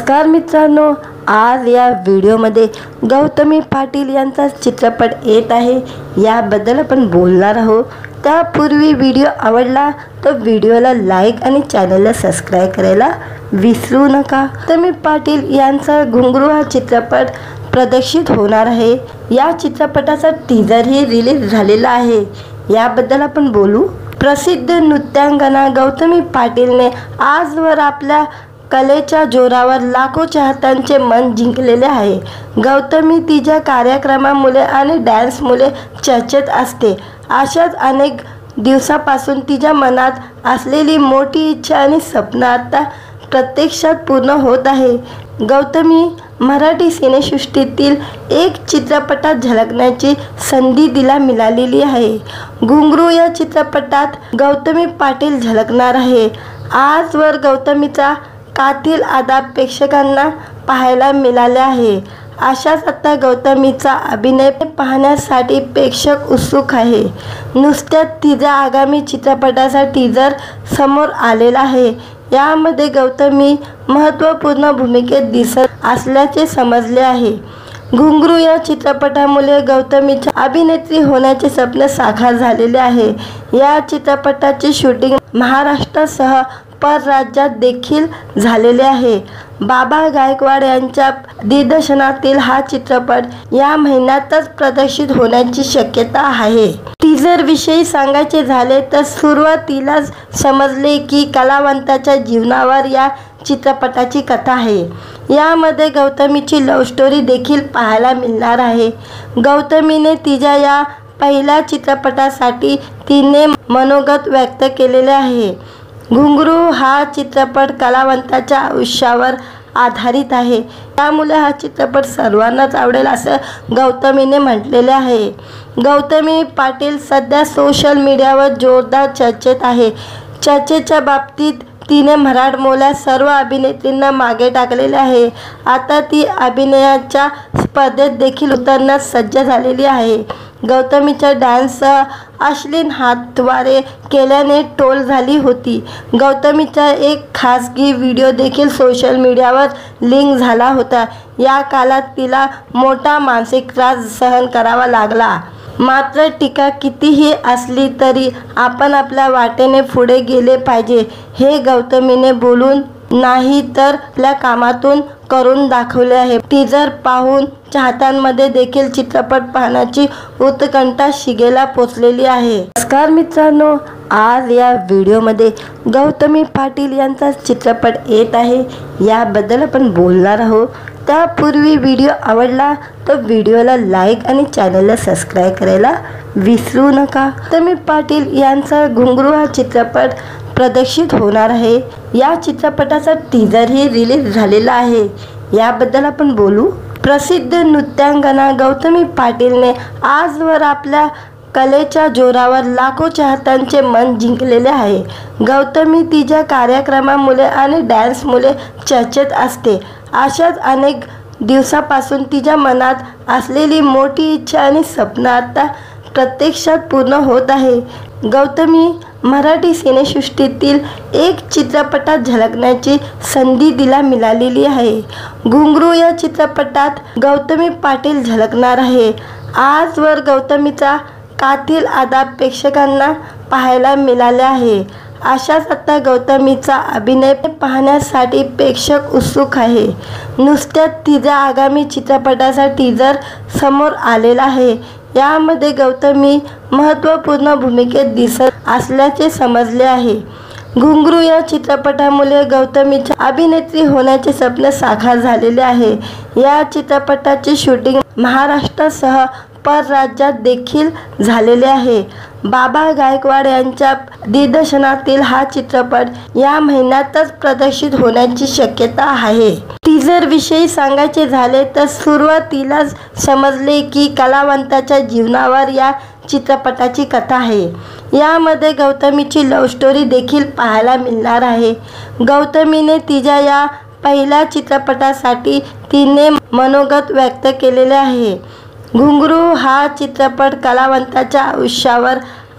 नमस्कार मित्रांनो, आज या व्हिडिओमध्ये गौतमी पाटील यांचा चित्रपट येत आहे, याबद्दल आपण बोलणार आहोत। त्यापूर्वी व्हिडिओ आवडला तर व्हिडिओला लाईक आणि चॅनलला सबस्क्राइब करायला विसरू नका। गौतमी पाटील यांचा घुंगरू हा चित्रपट प्रदर्शित होणार आहे। या चित्रपटाचा टीजरही रिलीज झालेला आहे, याबद्दल आपण बोलू। प्रसिद्ध नृत्यांगना गौतमी पाटीलने आजवर आपल्या कलेच्या जोरावर लाखो चाहत्यांचे मन जिंकलेले आहे। गौतमी तिच्या कार्यक्रमामुळे आणि डान्समुळे चर्चेत असते। अशाच अनेक दिवसापासून तिच्या मनात असलेली मोठी इच्छा आणि स्वप्न आता प्रत्यक्षात पूर्ण होत आहे। गौतमी मराठी सिनेसृष्टीतील एक चित्रपटात झलकण्याची संधी तिला मिळालेली आहे। घुंगरू या चित्रपटात गौतमी पाटील झलकणार आहे। आजवर गौतमीचा कातील अदा प्रेक्षकांना पाहायला मिळाले आहे। अशाच आता गौतमीचा अभिनय पाहण्यासाठी प्रेक्षक उत्सुक आहे। नुसत्याच तिच्या आगामी चित्रपटाचा टीजर समोर आलेला आहे। यामध्ये गौतमी महत्त्वपूर्ण भूमिकेत दिसत असल्याचे समजले आहे। घुंगरू या चित्रपटामुळे गौतमीच्या अभिनेत्री होण्याचे स्वप्न साकार झालेले आहे। या चित्रपटाचे शूटिंग महाराष्ट्रासह परराज्यात देखील झालेले आहे। बाबा गायकवाड यांच्या दिग्दर्शनातील हा चित्रपट या महिन्यातच प्रदर्शित होण्याची शक्यता आहे। टीजर विषयी सांगायचे झाले तर सुरुवातीलाच समजले की कलावंताच्या जीवनावर या चित्रपटाची कथा आहे। यामध्ये गौतमीची लव्ह स्टोरी देखील पाहायला मिळणार आहे। गौतमीने तिच्या या पहिल्या चित्रपटासाठी तिने मनोगत व्यक्त केलेले आहे। घुंगरू हा चित्रपट कलावंताच्या आयुष्यावर आधारित आहे, त्यामुळे हा चित्रपट सर्वांनाच आवडेल असं गौतमीने म्हटलेले आहे। गौतमी पाटील सध्या सोशल मीडियावर जोरदार चर्चेत आहे। चर्चेच्या बाबतीत तिने मराठमोळ्या सर्व अभिनेत्रींना मागे टाकलेले आहे। आता ती अभिनयाच्या स्पर्धेत देखील उतरण्यास सज्ज झालेली आहे। गौतमीच्या डान्ससह अश्लील हातवारे केल्याने ट्रोल झाली होती। गौतमीचा एक खासगी व्हिडिओ देखील सोशल मीडियावर लिंक झाला होता। या काळात तिला मोठा मानसिक त्रास सहन करावा लागला। मात्र टीका कितीही असली तरी आपण आपल्या वाटेने पुढे गेले पाहिजे, हे गौतमीने बोलून नाही तर आपल्या कामातून करून दाखवले आहे। टीजर पाहून चाहत्यांमध्ये देखील चित्रपट पाहण्याची उत्कंठा शिगेला पोचलेली आहे। नमस्कार मित्रांनो, आज या व्हिडिओमध्ये गौतमी पाटील यांचा चित्रपट येत आहे, याबद्दल आपण बोलणार आहोत। त्यापूर्वी व्हिडिओ आवडला तर व्हिडिओला लाईक आणि चॅनलला सबस्क्राइब करायला विसरू नका। गौतमी पाटील यांचा घुंगरू हा चित्रपट प्रदर्शित होणार आहे। या चित्रपटाचा टीजरही रिलीज झालेला आहे, याबद्दल आपण बोलू। प्रसिद्ध नृत्यांगना गौतमी पाटीलने आजवर आपल्या कलेच्या जोरावर लाखो चाहत्यांचे मन जिंकलेले आहे। गौतमी तिच्या कार्यक्रमामुळे आणि डान्समुळे चर्चेत असते। अशाच अनेक दिवसापासून तिच्या मनात असलेली मोठी इच्छा आणि स्वप्न आता प्रत्यक्षात पूर्ण होत आहे। गौतमी मराठी सिनेसृष्टीतील एक चित्रपटात झलकण्याची संधी तिला मिळालेली आहे। घुंगरू या चित्रपटात गौतमी पाटील झलकणार आहे। आजवर गौतमीचा कातील अदा प्रेक्षकांना पाहायला मिळाले आहे। अशाच आता गौतमीचा अभिनय पाहण्यासाठी प्रेक्षक उत्सुक आहे। नुसत्याच तिच्या आगामी चित्रपटाचा टीजर समोर आलेला आहे। यामध्ये गौतमी महत्त्वपूर्ण भूमिकेत दिसत असल्याचे समजले आहे। घुंगरू या चित्रपटामुळे गौतमीच्या अभिनेत्री होण्याचे स्वप्न साकार झालेले आहे। या चित्रपटाचे शूटिंग महाराष्ट्रासह परराज्यात देखील झालेले आहे। बाबा गायकवाड यांच्या दिग्दर्शनातील हा चित्रपट या महिन्यातच प्रदर्शित होण्याची शक्यता आहे। टीजर विषयी सांगायचे झाले तर सुरुवातीलाच समजले की कलावंताच्या जीवनावर या चित्रपटाची कथा आहे। यामध्ये गौतमीची लव्ह स्टोरी देखील पाहायला मिळणार आहे। गौतमीने तिच्या या पहिल्या चित्रपटासाठी तिने मनोगत व्यक्त केलेले आहे। घुंगरू हा चित्रपट कलावंताच्या आयुष्यावर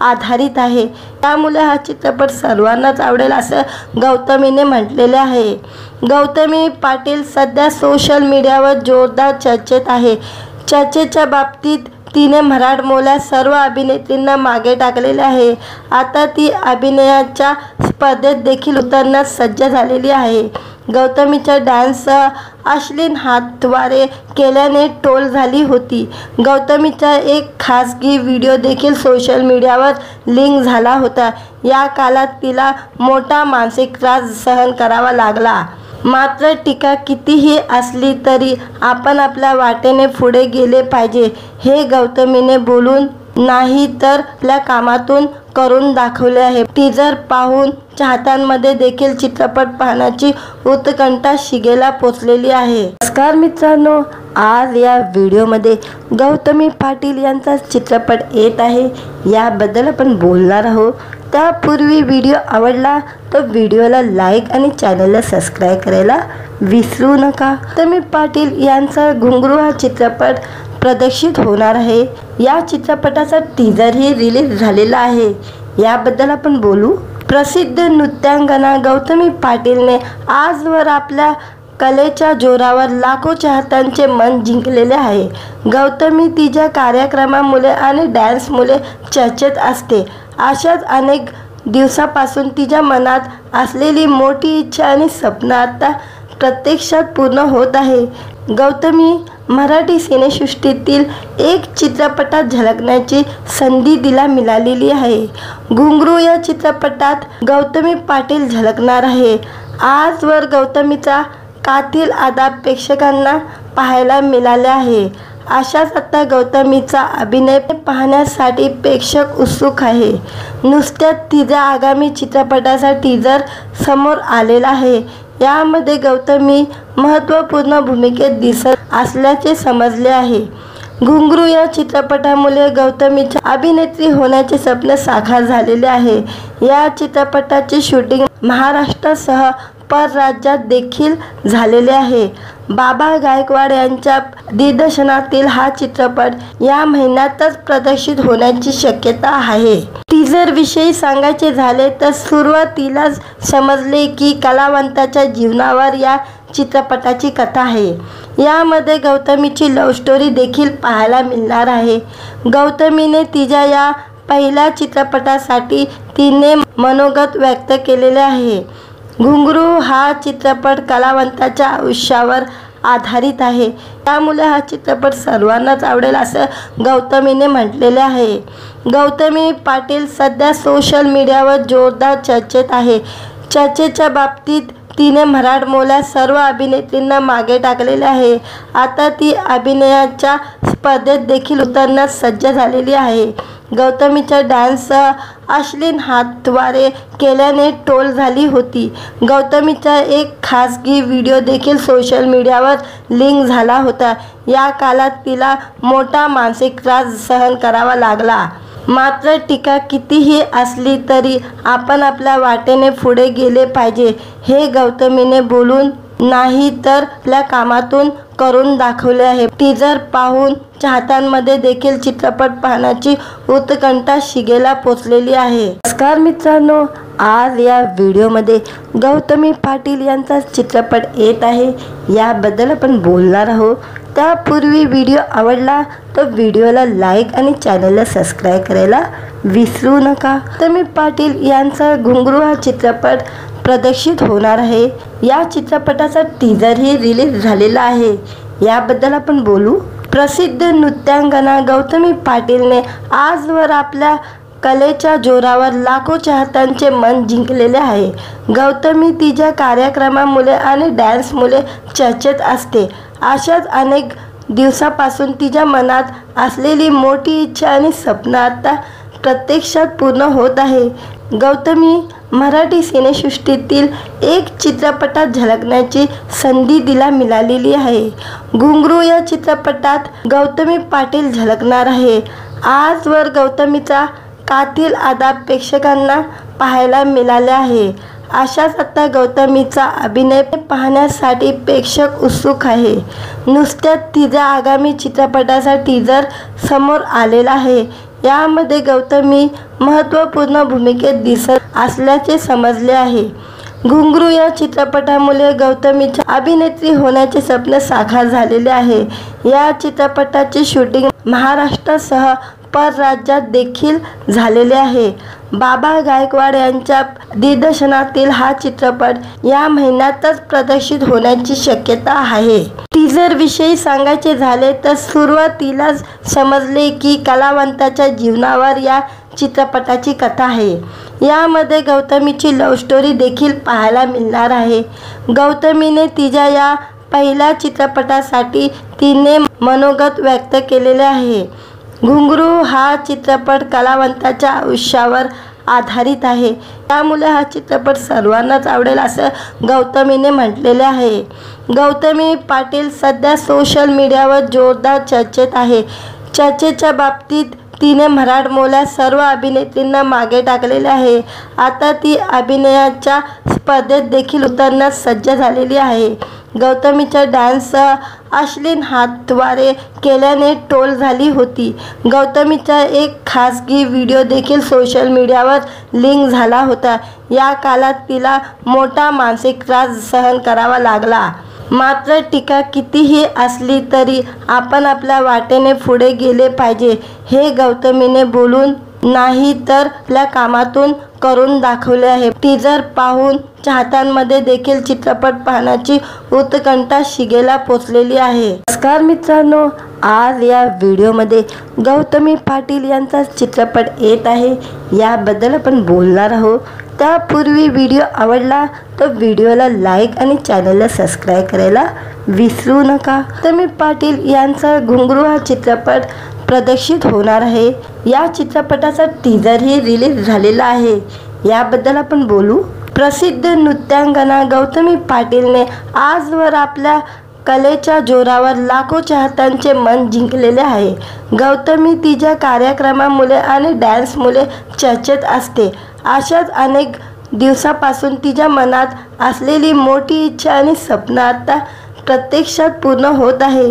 आधारित आहे, त्यामुळे हा चित्रपट सर्वांनाच आवडेल असं गौतमीने म्हटलेले आहे. गौतमी पाटील सध्या सोशल मीडियावर जोरदार चर्चेत आहे. चर्चेच्या बाबतीत तिने मराठमोळ्या सर्व अभिनेत्रींना मागे टाकलेले आहे. आता ती अभिनयाच्या स्पर्धेत देखील उतरण्यास सज्ज झालेली आहे. गौतमीच्या डान्ससह अश्लील हातवारे केल्याने ट्रोल झाली होती. गौतमीचा एक खासगी व्हिडिओ देखील सोशल मीडियावर लिंक झाला होता. या काळात तिला मोठा मानसिक त्रास सहन करावा लागला. मात्र टीका कितीही असली तरी आपण आपल्या वाटेने पुढे गेले पाहिजे, हे गौतमीने बोलून नाही तर आपल्या कामातून करून दाखवले आहे. टीजर पाहून चाहत्यांमध्ये देखील चित्रपट पाहण्याची उत्कंठा शिगेला पोचलेली आहे. नमस्कार मित्रांनो, आज या व्हिडिओमध्ये गौतमी पाटील यांचा चित्रपट येत आहे, याबद्दल आपण बोलणार आहोत. त्यापूर्वी व्हिडिओ आवडला तर व्हिडिओला लाईक आणि चॅनलला सबस्क्राईब करायला विसरू नका. गौतमी पाटील यांचा घुंगरू हा चित्रपट प्रदर्शित होणार आहे. या चित्रपटाचा टीजरही रिलीज झालेला आहे, याबद्दल आपण बोलू. प्रसिद्ध नृत्यांगना गौतमी पाटीलने आजवर आपल्या कलेच्या जोरावर लाखो चाहत्यांचे मन जिंकलेले आहे. गौतमी तिच्या कार्यक्रमामुळे आणि डान्समुळे चर्चेत असते. अशाच अनेक दिवसापासून तिच्या मनात असलेली मोठी इच्छा आणि स्वप्न आता प्रत्यक्षात पूर्ण होत आहे. गौतमी मराठी सिनेसृष्टीतील एक चित्रपटात झलकण्याची संधी तिला मिळालेली आहे. घुंगरू या चित्रपटात गौतमी पाटील झलकणार आहे. आजवर गौतमीचा कातिल अदा प्रेक्षकांना पाहायला मिळाले आहे. अशाच आता गौतमीचा अभिनय पाहण्यासाठी प्रेक्षक उत्सुक आहे. नुसत्याच तिच्या आगामी चित्रपटाचा टीजर समोर आलेला आहे. यामध्ये गौतमी महत्त्वपूर्ण भूमिकेत दिसत असल्याचे समजले आहे. घुंगरू या चित्रपटामुळे गौतमीच्या अभिनेत्री होण्याचे स्वप्न साकार झालेले आहे. या चित्रपटाचे शूटिंग महाराष्ट्रासह परराज्यात देखील झालेले आहे. बाबा गायकवाड यांच्या दिग्दर्शनातील हा चित्रपट या महिन्यातच प्रदर्शित होण्याची शक्यता आहे. टीजर विषयी सांगायचे झाले तर सुरुवातीलाच समजले की कलावंताच्या जीवनावर या चित्रपटाची कथा आहे. यामध्ये गौतमीची लव्ह स्टोरी देखील पाहायला मिळणार आहे. गौतमीने तिच्या या पहिल्या चित्रपटासाठी तिने मनोगत व्यक्त केलेले आहे. घुंगरू हा चित्रपट कलावंताच्या आयुष्यावर आधारित आहे, त्यामुळे हा चित्रपट सर्वांनाच आवडेल असं गौतमीने म्हटलेले आहे. गौतमी पाटील सध्या सोशल मीडियावर जोरदार चर्चेत आहे. चर्चेच्या बाबतीत तिने मराठमोळ्या सर्व अभिनेत्रींना मागे टाकलेले आहे. आता ती अभिनयाच्या स्पर्धेत देखील उतरण्यास सज्ज झालेली आहे. गौतमीच्या डान्ससह अश्लील हातवारे केल्याने ट्रोल झाली होती. गौतमीचा एक खासगी व्हिडिओ देखील सोशल मीडियावर लिंक झाला होता. या काळात तिला मोठा मानसिक त्रास सहन करावा लागला. मात्र टीका कितीही असली तरी आपण आपल्या वाटेने पुढे गेले पाहिजे, हे गौतमीने बोलून नाही तर आपल्या कामातून करून दाखवले आहे. टीजर पाहून चाहत्यांमध्ये देखील चित्रपट पाहण्याची उत्कंठा शिगेला पोचलेली आहे. नमस्कार मित्रांनो, आज या व्हिडिओमध्ये गौतमी पाटील यांचा चित्रपट येत आहे, याबद्दल आपण बोलणार आहोत. त्यापूर्वी व्हिडिओ आवडला तर व्हिडिओला लाईक आणि चॅनलला सबस्क्राईब करायला विसरू नका. गौतमी पाटील यांचा घुंगरू हा चित्रपट प्रदर्शित होणार आहे. या चित्रपटाचा टीजरही रिलीज झालेला आहे, याबद्दल आपण बोलू. प्रसिद्ध नृत्यांगना गौतमी पाटीलने आजवर आपल्या कलेच्या जोरावर लाखो चाहत्यांचे मन जिंकलेले आहे. गौतमी तिच्या कार्यक्रमामुळे आणि डान्समुळे चर्चेत असते. अशाच अनेक दिवसापासून तिच्या मनात असलेली मोठी इच्छा आणि स्वप्न आता प्रत्यक्षात पूर्ण होत आहे. गौतमी मराठी सिनेसृष्टीतील एक चित्रपटात झलकण्याची संधी तिला मिळालेली आहे. घुंगरू या चित्रपटात गौतमी पाटील झलकणार आहे. आजवर गौतमीचा कातिल अदा प्रेक्षकांना पाहायला मिळाले आहे. अशाच आता गौतमीचा अभिनय पाहण्यासाठी प्रेक्षक उत्सुक आहे. नुसत्याच तिच्या आगामी चित्रपटाचा टीजर समोर आलेला आहे. यामध्ये गौतमी महत्त्वपूर्ण भूमिकेत दिसत असल्याचे समजले आहे। घुंगरू या चित्रपटामुळे गौतमीच्या अभिनेत्री होण्याचे स्वप्न साकार झालेले आहे। या चित्रपटाचे शूटिंग महाराष्ट्रासह परराज्यात देखील झालेले आहे। बाबा गायकवाड यांच्या दिग्दर्शनातील हा चित्रपट या महिन्यातच प्रदर्शित होण्याची शक्यता आहे। टीजर विषयी सांगायचे झाले तर सुरुवातीलाच समजले की कलावंताच्या जीवनावर या चित्रपटाची कथा आहे। यामध्ये गौतमीची लव्ह स्टोरी देखील पाहायला मिळणार आहे। गौतमीने तिच्या या पहिल्या चित्रपटासाठी तिने मनोगत व्यक्त केलेले आहे। घुंगरू हा चित्रपट कलावंताच्या आयुष्यावर आधारित आहे, त्यामुळे हा चित्रपट सर्वांनाच आवडेल असं गौतमीने म्हटलेले आहे। गौतमी पाटील सध्या सोशल मीडियावर जोरदार चर्चेत आहे। चर्चेच्या बाबतीत तिने मराठमोळ्या सर्व अभिनेत्रींना मागे टाकलेले आहे। आता ती अभिनयाच्या स्पर्धेत देखील उतरण्यास सज्ज झालेली आहे। गौतमीच्या डान्ससह अश्लील हातवारे केल्याने ट्रोल झाली होती। गौतमीचा एक खासगी व्हिडिओ देखील सोशल मीडियावर लिंक झाला होता। या काळात तिला मोठा मानसिक त्रास सहन करावा लागला। मात्र टीका कितीही असली तरी आपण आपल्या वाटेने पुढे गेले पाहिजे, हे गौतमीने बोलून नाही तर आपल्या कामातून करून दाखवले आहे। टीजर पाहून चाहत्यांमध्ये देखील चित्रपट पाहण्याची उत्कंठा शिगेला पोचलेली आहे। नमस्कार मित्रांनो, आज या व्हिडिओमध्ये गौतमी पाटील यांचा चित्रपट येत आहे, याबद्दल आपण बोलणार आहोत। त्यापूर्वी व्हिडिओ आवडला तर व्हिडिओला लाईक आणि चॅनलला सबस्क्राईब करायला विसरू नका। गौतमी पाटील यांचा घुंगरू हा चित्रपट प्रदर्शित होणार आहे। या चित्रपटाचा टीजरही रिलीज झालेला आहे, याबद्दल आपण बोलू। प्रसिद्ध नृत्यांगना गौतमी पाटीलने आजवर आपल्या कलेच्या जोरावर लाखो चाहत्यांचे मन जिंकलेले आहे। गौतमी तिच्या कार्यक्रमामुळे आणि डान्समुळे चर्चेत असते। अशाच अनेक दिवसापासून तिच्या मनात असलेली मोठी इच्छा आणि स्वप्न आता प्रत्यक्षात पूर्ण होत आहे।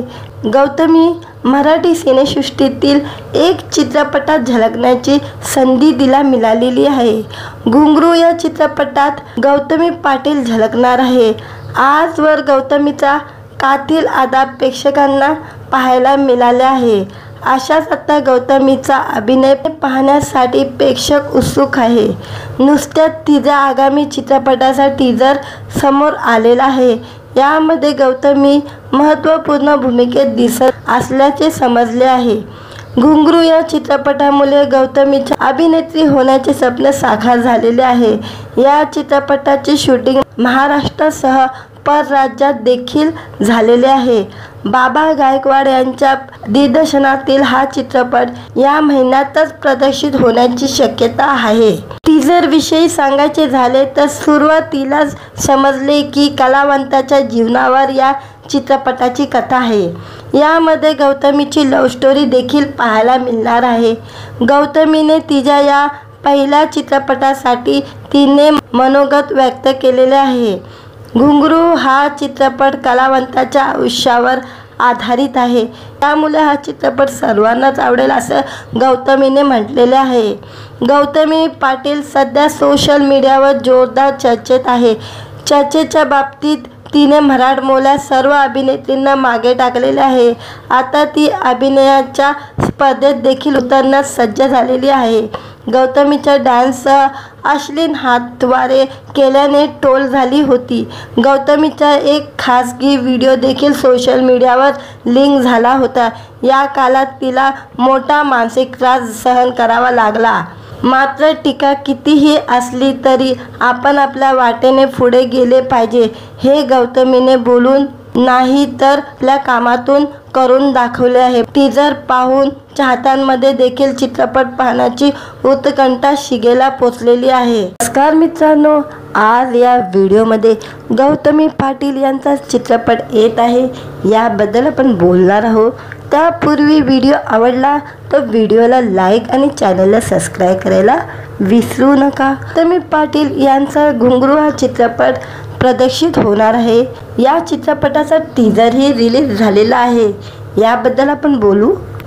गौतमी मराठी सिनेसृष्टीतील एक चित्रपटात झलकण्याची संधी तिला मिळालेली आहे। घुंगरू या चित्रपटात गौतमी पाटील झलकणार आहे। आजवर गौतमीचा कातील अदा प्रेक्षकांना पाहायला मिळाले आहे। अशाच आता गौतमीचा अभिनय पाहण्यासाठी प्रेक्षक उत्सुक आहे। नुसत्याच तिच्या आगामी चित्रपटाचा टीजर समोर आलेला आहे। यामध्ये गौतमी महत्त्वपूर्ण भूमिकेत दिसत असल्याचे समजले आहे। घुंगरू या चित्रपटामुळे गौतमीच्या अभिनेत्री होण्याचे स्वप्न साकार झालेले आहे। या चित्रपटाचे शूटिंग महाराष्ट्रासह परराज्यात देखील झालेले आहे। बाबा गायकवाड यांच्या दिग्दर्शनातील हा चित्रपट या महिन्यातच प्रदर्शित होण्याची शक्यता आहे। टीजर विषयी सांगायचे झाले तर सुरुवातीलाच समजले की कलावंताच्या जीवनावर या चित्रपटाची कथा आहे। यामध्ये गौतमीची लव्ह स्टोरी देखील पाहायला मिळणार आहे। गौतमीने तिच्या या पहिल्या चित्रपटासाठी तिने मनोगत व्यक्त केलेले आहे। घुंगरू हा चित्रपट कलावंताच्या आयुष्यावर आधारित आहे, त्यामुळे हा चित्रपट सर्वांनाच आवडेल असं गौतमीने म्हटलेले आहे। गौतमी पाटील सध्या सोशल मीडियावर जोरदार चर्चेत आहे। चर्चेच्या बाबतीत तिने मराठमोळ्या सर्व अभिनेत्रींना मागे टाकलेले आहे। आता ती अभिनयाच्या स्पर्धेत देखील उतरण्यास सज्ज झालेली आहे। गौतमीच्या डान्ससह अश्लील हातवारे केल्याने ट्रोल झाली होती। गौतमीचा एक खासगी व्हिडिओ देखील सोशल मीडियावर लिंक झाला होता। या काळात तिला मोठा मानसिक त्रास सहन करावा लागला। मात्र टीका कितीही असली तरी आपण आपल्या वाटेने पुढे गेले पाहिजे, हे गौतमीने बोलून नाही तर आपल्या कामातून करून दाखवले आहे। टीजर पाहून चाहत्यांमध्ये देखील चित्रपट पाहण्याची उत्कंठा शिगेला पोचलेली आहे। नमस्कार मित्रांनो, आज या व्हिडिओमध्ये गौतमी पाटील यांचा चित्रपट येत आहे, याबद्दल आपण बोलणार आहोत। त्यापूर्वी व्हिडिओ आवडला तर व्हिडिओला लाईक आणि चॅनलला सबस्क्राईब करायला विसरू नका। गौतमी पाटील यांचा घुंगरू हा चित्रपट प्रदर्शित होणार आहे। या चित्रपटाचा टीजरही रिलीज झालेला आहे, याबद्दल आपण बोलू।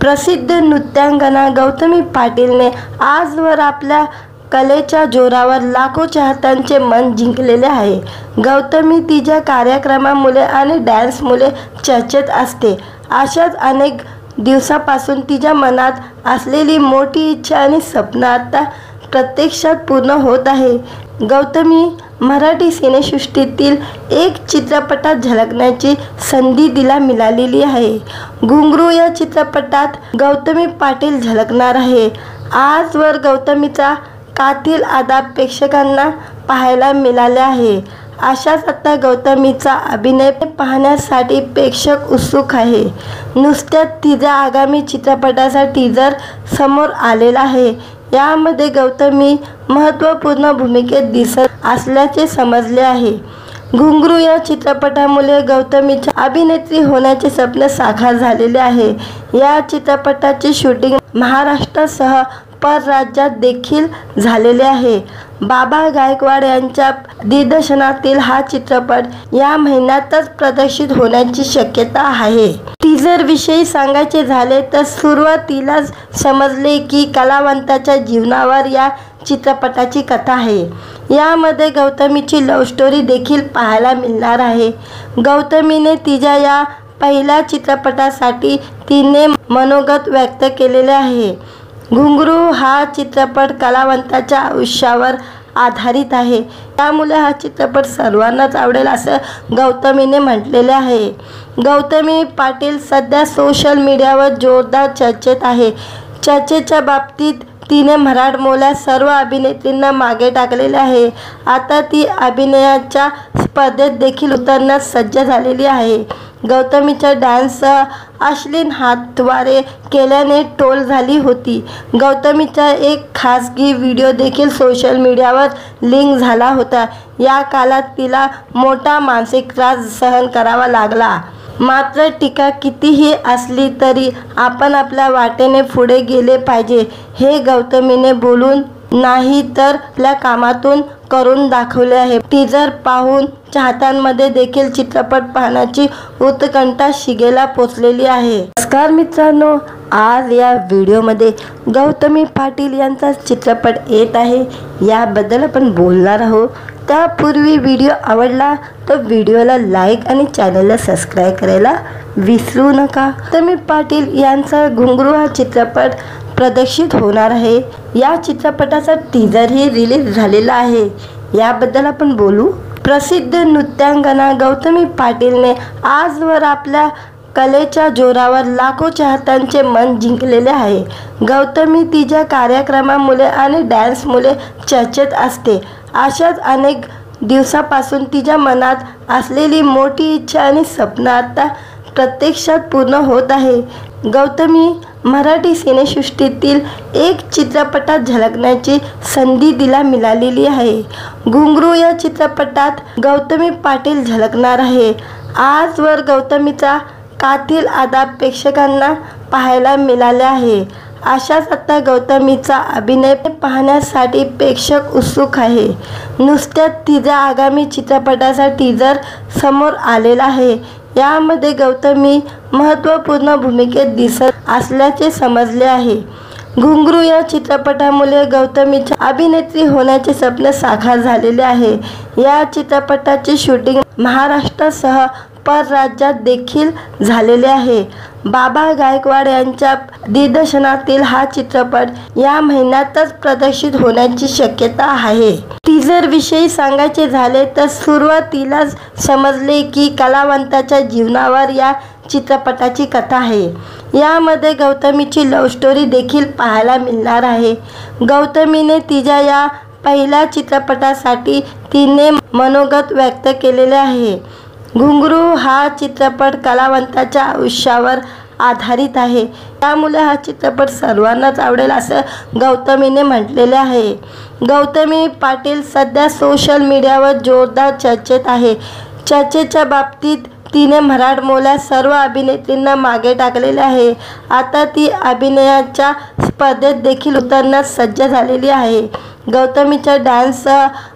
प्रसिद्ध नृत्यांगना गौतमी पाटीलने आजवर आपल्या कलेच्या जोरावर लाखो चाहत्यांचे मन जिंकलेले आहे। गौतमी तिच्या कार्यक्रमामुळे आणि डान्समुळे चर्चेत असते। अशाच अनेक दिवसापासून तिच्या मनात असलेली मोठी इच्छा आणि स्वप्न आता प्रत्यक्षात पूर्ण होत आहे। गौतमी मराठी सिनेसृष्टीतील एक चित्रपटात झलकण्याची संधी तिला मिळालेली आहे। घुंगरू या चित्रपटात गौतमी पाटील झलकणार आहे। आजवर गौतमीचा कातिल अदा प्रेक्षकांना पाहायला मिळाले आहे। अशाच आता गौतमीचा अभिनय पाहण्यासाठी प्रेक्षक उत्सुक आहे। नुसत्याच तिच्या आगामी चित्रपटाचा टीजर समोर आलेला आहे। यामध्ये गौतमी महत्त्वपूर्ण भूमिकेत दिसत असल्याचे समजले आहे। घुंगरू या चित्रपटामुळे गौतमीच्या अभिनेत्री होण्याचे स्वप्न साकार झालेले आहे। या चित्रपटाचे शूटिंग महाराष्ट्रासह परराज्यात देखील झालेले आहे। बाबा गायकवाड यांच्या दिग्दर्शनातील हा चित्रपट या महिन्यातच प्रदर्शित होण्याची शक्यता आहे। टीजर विषयी सांगायचे झाले तर सुरुवातीलाच समजले की कलावंताच्या जीवनावर या चित्रपटाची कथा आहे। यामध्ये गौतमीची लव्ह स्टोरी देखील पाहायला मिळणार आहे। गौतमीने तिच्या या पहिल्या चित्रपटासाठी तिने मनोगत व्यक्त केलेले आहे। घुंगरू हा चित्रपट कलावंताच्या आयुष्यावर आधारित आहे, त्यामुळे हा चित्रपट सर्वांनाच आवडेल असं गौतमीने म्हटलेले आहे। गौतमी पाटील सध्या सोशल मीडियावर जोरदार चर्चेत आहे। चर्चेच्या बाबतीत तिने मराठमोळ्या सर्व अभिनेत्रींना मागे टाकलेले आहे। आता ती अभिनयाच्या स्पर्धेत देखील उतरण्यास सज्ज झालेली आहे। गौतमीच्या डान्ससह अश्लील हातवारे केल्याने ट्रोल झाली होती। गौतमीचा एक खासगी व्हिडिओ देखील सोशल मीडियावर लिंक झाला होता। या काळात तिला मोठा मानसिक त्रास सहन करावा लागला। मात्र टीका कितीही असली तरी आपण आपल्या वाटेने पुढे गेले पाहिजे, हे गौतमीने बोलून नाही तर आपल्या कामातून करून दाखवले आहे। टीजर पाहून चाहत्यांमध्ये देखील चित्रपट पाहण्याची उत्कंठा शिगेला पोचलेली आहे। नमस्कार मित्रांनो, आज या व्हिडिओमध्ये गौतमी पाटील यांचा चित्रपट येत आहे, याबद्दल आपण बोलणार आहोत। त्यापूर्वी व्हिडिओ आवडला तर व्हिडिओला लाईक आणि चॅनलला सबस्क्राईब करायला विसरू नका। गौतमी पाटील यांचा घुंगरू हा चित्रपट प्रदर्शित होणार आहे। या चित्रपटाचा टीजरही रिलीज झालेला आहे, याबद्दल आपण बोलू। प्रसिद्ध नृत्यांगना गौतमी पाटीलने आजवर आपल्या कलेच्या जोरावर लाखो चाहत्यांचे मन जिंकलेले आहे। गौतमी तिच्या कार्यक्रमामुळे आणि डान्समुळे चर्चेत असते। अशाच अनेक दिवसापासून तिच्या मनात असलेली मोठी इच्छा आणि स्वप्न आता प्रत्यक्षात पूर्ण होत आहे। गौतमी मराठी सिनेसृष्टीतील एक चित्रपटात झलकण्याची संधी तिला मिळालेली आहे। घुंगरू या चित्रपटात गौतमी पाटील झलकणार आहे। आजवर गौतमीचा कातिल अदा प्रेक्षकांना पाहायला मिळाले आहे। अशाच आता गौतमीचा अभिनय पाहण्यासाठी प्रेक्षक उत्सुक आहे। नुसत्याच तिच्या आगामी चित्रपटाचा टीजर समोर आलेला आहे। यामध्ये गौतमी महत्त्वपूर्ण भूमिकेत दिसत असल्याचे समजले आहे। घुंगरू या चित्रपटामुळे गौतमीच्या अभिनेत्री होण्याचे स्वप्न साकार झालेले आहे। या चित्रपटाचे शूटिंग महाराष्ट्रासह परराज्यात देखील झालेले आहे। बाबा गायकवाड यांच्या दिग्दर्शनातील हा चित्रपट या महिन्यातच प्रदर्शित होण्याची शक्यता आहे। टीजर विषयी सांगायचे झाले तर सुरुवातीलाच समजले की कलावंताच्या जीवनावर या चित्रपटाची कथा आहे। यामध्ये गौतमीची लव्ह स्टोरी देखील पाहायला मिळणार आहे। गौतमीने तिच्या या पहिल्या चित्रपटासाठी तिने मनोगत व्यक्त केलेले आहे। घुंगरू हा चित्रपट कलावंताच्या आयुष्यावर आधारित आहे, त्यामुळे हा चित्रपट सर्वांनाच आवडेल असं गौतमीने म्हटलेले आहे। गौतमी पाटील सध्या सोशल मीडियावर जोरदार चर्चेत आहे। चर्चेच्या बाबतीत तिने मराठमोळ्या सर्व अभिनेत्रींना मागे टाकलेले आहे। आता ती अभिनयाच्या स्पर्धेत देखील उतरण्यास सज्ज झालेली आहे। गौतमीच्या डान्ससह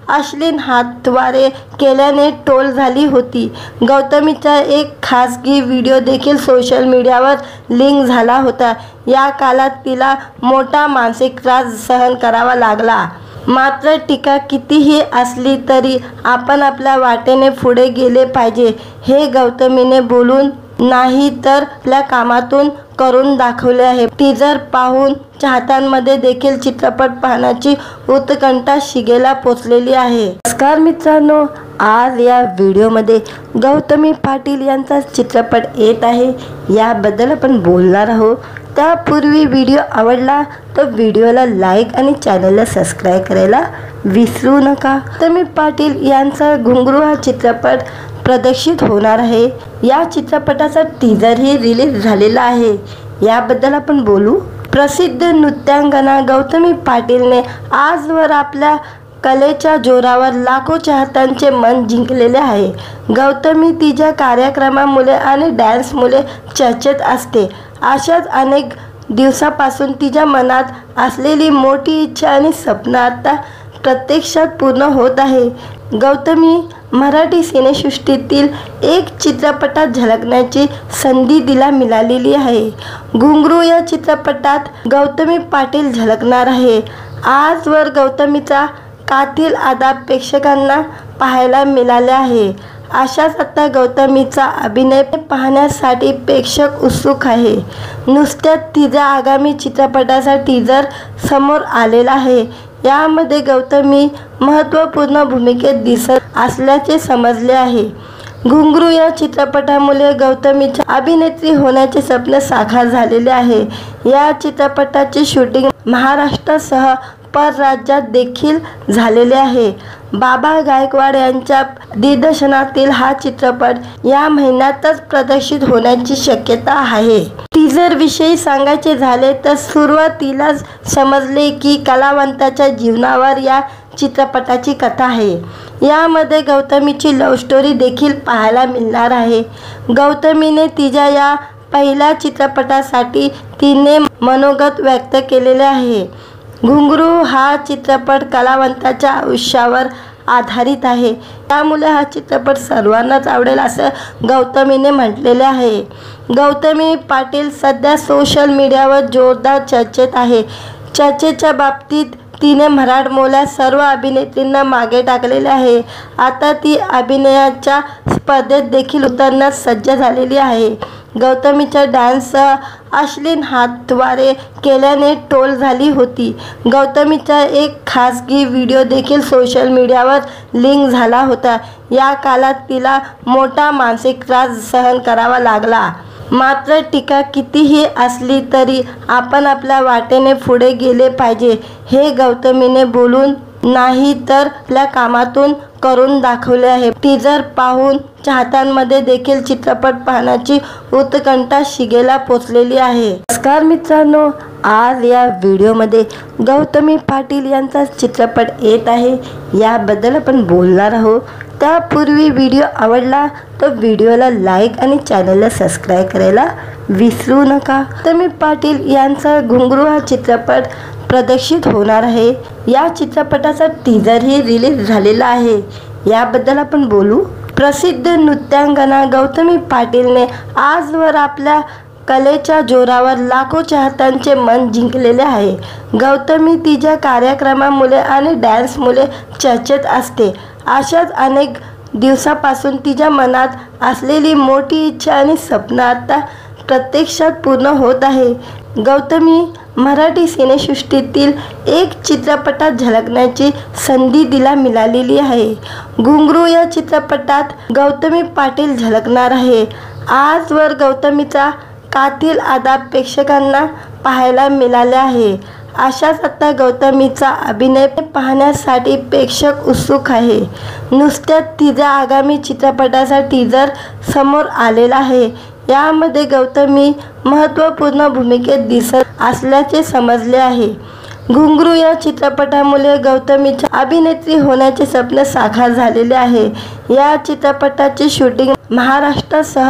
अश्लील हातवारे केल्याने ट्रोल झाली होती। गौतमीचा एक खासगी व्हिडिओ देखील सोशल मीडियावर लिंक झाला होता। या काळात तिला मोठा मानसिक त्रास सहन करावा लागला। मात्र टीका कितीही असली तरी आपण आपल्या वाटेने पुढे गेले पाहिजे, हे गौतमीने बोलून नाही तर आपल्या कामातून करून दाखवले आहे। टीजर पाहून चाहत्यांमध्ये देखील चित्रपट पाहण्याची उत्कंठा शिगेला पोचलेली आहे। नमस्कार मित्रांनो, आज या व्हिडिओमध्ये गौतमी पाटील यांचा चित्रपट येत आहे, याबद्दल आपण बोलणार आहोत। त्यापूर्वी व्हिडिओ आवडला तर व्हिडिओला लाईक आणि चॅनलला सबस्क्राईब करायला विसरू नका। गौतमी पाटील यांचा घुंगरू हा चित्रपट प्रदर्शित होणार आहे। या चित्रपटाचा टीजरही रिलीज झालेला आहे, याबद्दल आपण बोलू। प्रसिद्ध नृत्यांगना गौतमी पाटीलने आजवर आपल्या कलेच्या जोरावर लाखो चाहत्यांचे मन जिंकलेले आहे। गौतमी तिच्या कार्यक्रमामुळे आणि डान्समुळे चर्चेत असते। अशाच अनेक दिवसापासून तिच्या मनात असलेली मोठी इच्छा आणि स्वप्न आता प्रत्यक्षात पूर्ण होत आहे। गौतमी मराठी सिनेसृष्टीतील एक चित्रपटात झलकण्याची संधी तिला मिळालेली आहे। घुंगरू या चित्रपटात गौतमी पाटील झलकणार आहे। आजवर गौतमीचा कातिल अदा प्रेक्षकांना पाहायला मिळाले आहे। अशाच आता गौतमीचा अभिनय पाहण्यासाठी प्रेक्षक उत्सुक आहे। नुसत्याच तिच्या आगामी चित्रपटाचा टीजर समोर आलेला आहे। यामध्ये गौतमी महत्त्वपूर्ण भूमिकेत दिसत असल्याचे समजले आहे। घुंगरू या चित्रपटामुळे गौतमीच्या अभिनेत्री होण्याचे स्वप्न साकार झालेले आहे। या चित्रपटाचे शूटिंग महाराष्ट्रासह परराज्यात देखील झालेले आहे। बाबा गायकवाड यांच्या दिग्दर्शनातील हा चित्रपट या महिन्यातच प्रदर्शित होण्याची शक्यता आहे। टीजर विषयी सांगायचे झाले तर सुरुवातीलाच समजले की कलावंताच्या जीवनावर या चित्रपटाची कथा आहे। यामध्ये गौतमीची लव्ह स्टोरी देखील पाहायला मिळणार आहे। गौतमीने तिच्या या पहिल्या चित्रपटासाठी तिने मनोगत व्यक्त केलेले आहे। घुंगरू हा चित्रपट कलावंताच्या आयुष्यावर आधारित आहे, त्यामुळे हा चित्रपट सर्वांनाच आवडेल असं गौतमीने म्हटलेले आहे। गौतमी पाटील सध्या सोशल मीडियावर जोरदार चर्चेत आहे। चर्चेच्या बाबतीत तिने मराठमोळ्या सर्व अभिनेत्रींना मागे टाकलेले आहे। आता ती अभिनयाच्या स्पर्धेत देखील उतरण्यास सज्ज झालेली आहे। गौतमीच्या डान्ससह अश्लील हातवारे केल्याने ट्रोल झाली होती। गौतमीचा एक खासगी व्हिडिओ देखील सोशल मीडियावर लिंक झाला होता। या काळात तिला मोठा मानसिक त्रास सहन करावा लागला। मात्र टीका कितीही असली तरी आपण आपल्या वाटेने पुढे गेले पाहिजे, हे गौतमीने बोलून नाही तर आपल्या कामातून करून दाखवले आहे। टीजर पाहून चाहत्यांमध्ये देखील चित्रपट पाहण्याची उत्कंठा शिगेला पोचलेली आहे। नमस्कार मित्रांनो, आज या व्हिडिओमध्ये गौतमी पाटील यांचा चित्रपट येत आहे, याबद्दल आपण बोलणार आहोत। त्यापूर्वी व्हिडिओ आवडला तर व्हिडिओला लाईक आणि चॅनलला सबस्क्राईब करायला विसरू नका। गौतमी पाटील यांचा घुंगरू हा चित्रपट प्रदर्शित होणार आहे। या चित्रपटाचा टीजरही रिलीज झालेला आहे, याबद्दल आपण बोलू। प्रसिद्ध नृत्यांगना गौतमी पाटीलने आजवर आपल्या कलेच्या जोरावर लाखो चाहत्यांचे मन जिंकलेले आहे। गौतमी तिच्या कार्यक्रमामुळे आणि डान्समुळे चर्चेत असते। अशाच अनेक दिवसापासून तिच्या मनात असलेली मोठी इच्छा आणि स्वप्न आता प्रत्यक्षात पूर्ण होत आहे। गौतमी मराठी सिनेसृष्टीतील एक चित्रपटात झलकण्याची संधी तिला मिळालेली आहे। घुंगरू या चित्रपटात गौतमी पाटील झलकणार आहे। आजवर गौतमीचा कातिल अदा प्रेक्षकांना पाहायला मिळाले आहे। अशाच आता गौतमीचा अभिनय पाहण्यासाठी प्रेक्षक उत्सुक आहे। नुसत्याच तिच्या आगामी चित्रपटाचा टीजर समोर आलेला आहे। यामध्ये गौतमी महत्त्वपूर्ण भूमिकेत दिसत असल्याचे समजले आहे। घुंगरू या चित्रपटामुळे गौतमीच्या अभिनेत्री होण्याचे स्वप्न साकार झालेले आहे। या चित्रपटाचे शूटिंग महाराष्ट्रासह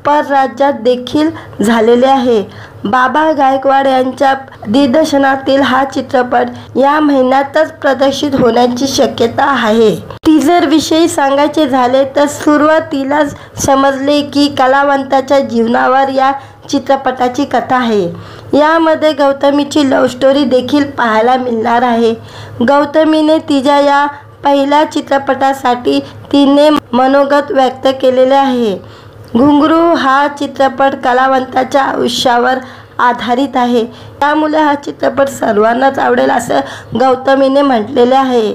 परराज्यात देखील झालेले आहे। बाबा गायकवाड यांच्या दिग्दर्शनातील हा चित्रपट या महिन्यातच प्रदर्शित होण्याची शक्यता आहे। टीजर विषयी सांगायचे झाले तर सुरुवातीलाच समजले की कलावंताच्या जीवनावर या चित्रपटाची कथा आहे। यामध्ये गौतमीची लव्ह स्टोरी देखील पाहायला मिळणार आहे। गौतमीने तिच्या या पहिल्या चित्रपटासाठी तिने मनोगत व्यक्त केलेले आहे। घुंगरू हा चित्रपट कलावंताच्या आयुष्यावर आधारित आहे, त्यामुळे हा चित्रपट सर्वांनाच आवडेल असं गौतमीने म्हटलेले आहे।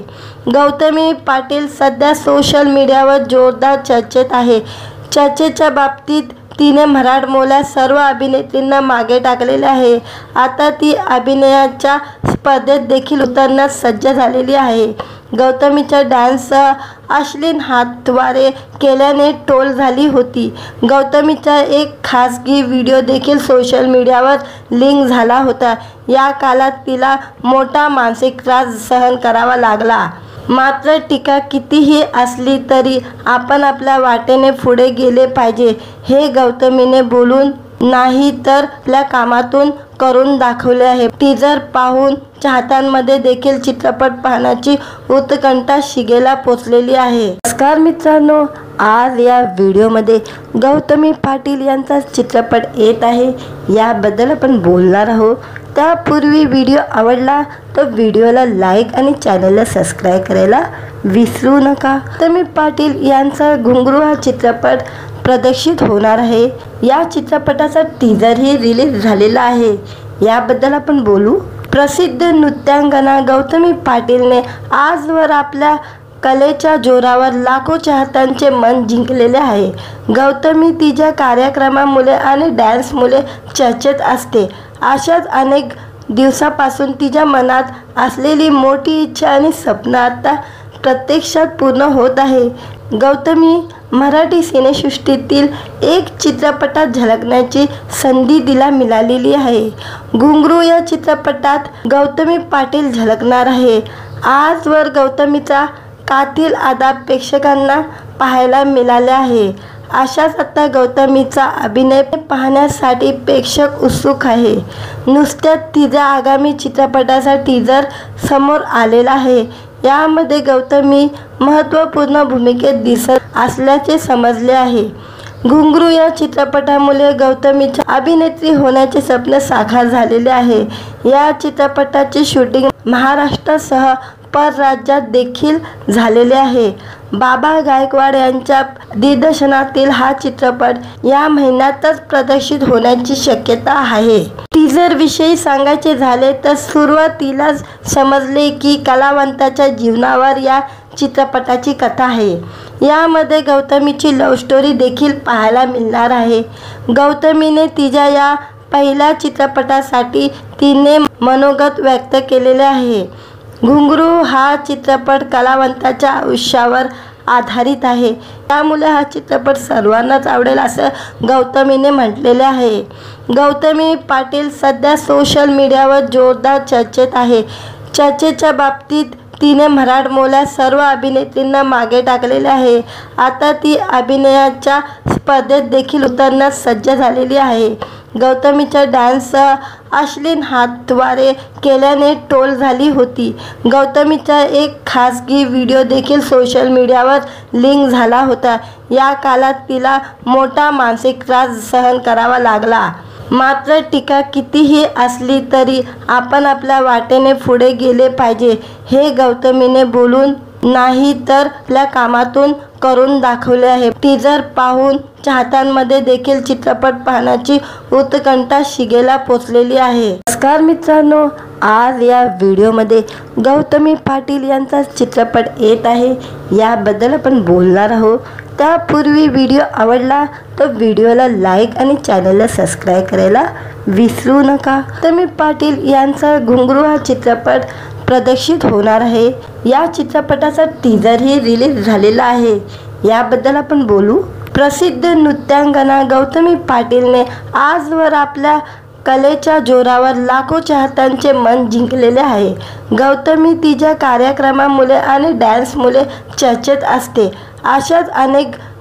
गौतमी पाटील सध्या सोशल मीडियावर जोरदार चर्चेत आहे। चर्चेच्या बाबतीत तिने मराठमोळ्या सर्व अभिनेत्रींना मागे टाकलेले आहे। आता ती अभिनयाच्या स्पर्धेत देखील उतरण्यास सज्ज झालेली आहे। गौतमीच्या डान्ससह अश्लील हातवारे केल्याने ट्रोल झाली होती। गौतमीचा एक खासगी व्हिडिओ देखील सोशल मीडियावर लीक झाला होता। या काळात तिला मोठा मानसिक त्रास सहन करावा लागला। मात्र टीका कितीही असली तरी आपण आपल्या वाटेने पुढे गेले पाहिजे, हे गौतमीने बोलून नाही तर आपल्या कामातून करून दाखवले आहे। टीजर पाहून चाहत्यांमध्ये देखील चित्रपट पाहण्याची उत्कंठा शिगेला पोचलेली आहे। नमस्कार मित्रांनो, आज या व्हिडिओमध्ये गौतमी पाटील यांचा चित्रपट येत आहे, याबद्दल आपण बोलणार आहोत। त्यापूर्वी व्हिडिओ आवडला तर व्हिडिओला लाईक आणि चॅनलला सबस्क्राईब करायला विसरू नका। गौतमी पाटील यांचा घुंगरू हा चित्रपट प्रदर्शित होणार आहे। या चित्रपटाचा टीजरही रिलीज झालेला आहे, याबद्दल आपण बोलू। प्रसिद्ध नृत्यांगना गौतमी पाटीलने आजवर आपल्या कलेच्या जोरावर लाखो चाहत्यांचे मन जिंकलेले आहे। गौतमी तिच्या कार्यक्रमामुळे आणि डान्समुळे चर्चेत असते। अशाच अनेक दिवसापासून तिच्या मनात असलेली मोठी इच्छा आणि स्वप्न आता प्रत्यक्षात पूर्ण होत आहे। गौतमी मराठी सिनेसृष्टीतील एक चित्रपटात झलकण्याची संधी तिला मिळालेली आहे। घुंगरू या चित्रपटात गौतमी पाटील झलकणार आहे। आजवर गौतमीचा कातील अदा प्रेक्षकांना पाहायला मिळाले आहे। अशाच आता गौतमीचा अभिनय पाहण्यासाठी प्रेक्षक उत्सुक आहे। नुसत्याच तिच्या आगामी चित्रपटाचा टीजर समोर आलेला आहे। यामध्ये गौतमी महत्त्वपूर्ण भूमिकेत दिसत असल्याचे समजले आहे। घुंगरू या चित्रपटामुळे गौतमीच्या अभिनेत्री होण्याचे स्वप्न साकार झालेले आहे। या चित्रपटाचे शूटिंग महाराष्ट्रासह परराज्यात देखील झालेले आहे। बाबा गायकवाड यांच्या दिग्दर्शनातील हा चित्रपट या महिन्यातच प्रदर्शित होण्याची शक्यता आहे। टीजर विषयी सांगायचे झाले तर सुरुवातीलाच समजले की कलावंताच्या जीवनावर या चित्रपटाची कथा आहे। यामध्ये गौतमीची लव्ह स्टोरी देखील पाहायला मिळणार आहे। गौतमीने तिच्या या पहिल्या चित्रपटासाठी तिने मनोगत व्यक्त केलेले आहे। घुंगरू हा चित्रपट कलावंताच्या आयुष्यावर आधारित आहे, त्यामुळे हा चित्रपट सर्वांनाच आवडेल असं गौतमीने म्हटलेले आहे। गौतमी पाटील सध्या सोशल मीडियावर जोरदार चर्चेत आहे। चर्चेच्या बाबतीत तिने मराठमोळ्या सर्व अभिनेत्रींना मागे टाकलेले आहे। आता ती अभिनयाच्या स्पर्धेत देखील उतरण्यास सज्ज झालेली आहे। गौतमीच्या डान्ससह अश्लील हातवारे केल्याने ट्रोल झाली होती। गौतमीचा एक खासगी व्हिडिओ देखील सोशल मीडियावर लीक झाला होता। या काळात तिला मोठा मानसिक त्रास सहन करावा लागला। मात्र टीका कितीही असली तरी आपण आपल्या वाटेने पुढे गेले पाहिजे, हे गौतमीने बोलून नाही तर आपल्या कामातून करून दाखवले आहे। टीजर पाहून चाहत्यांमध्ये देखील चित्रपट पाहण्याची उत्कंठा शिगेला पोचलेली आहे। नमस्कार मित्रांनो, आज या व्हिडिओमध्ये गौतमी पाटील यांचा चित्रपट येत आहे, याबद्दल आपण बोलणार आहोत। त्यापूर्वी व्हिडिओ आवडला तर व्हिडिओला लाईक आणि चॅनलला सबस्क्राईब करायला विसरू नका। गौतमी पाटील यांचा घुंगरू हा चित्रपट प्रदर्शित होणार आहे। या चित्रपटाचा टीजरही रिलीज झालेला आहे, याबद्दल आपण बोलू। प्रसिद्ध नृत्यांगना गौतमी पाटीलने आजवर आपल्या कलेच्या जोरावर लाखो चाहत्यांचे मन जिंकलेले आहे। गौतमी तिच्या कार्यक्रमामुळे आणि डान्समुळे चर्चेत असते। अशाच अनेक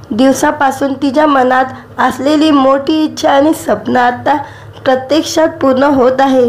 दिवसापासून तिच्या मनात असलेली मोठी इच्छा आणि स्वप्न आता प्रत्यक्षात पूर्ण होत आहे।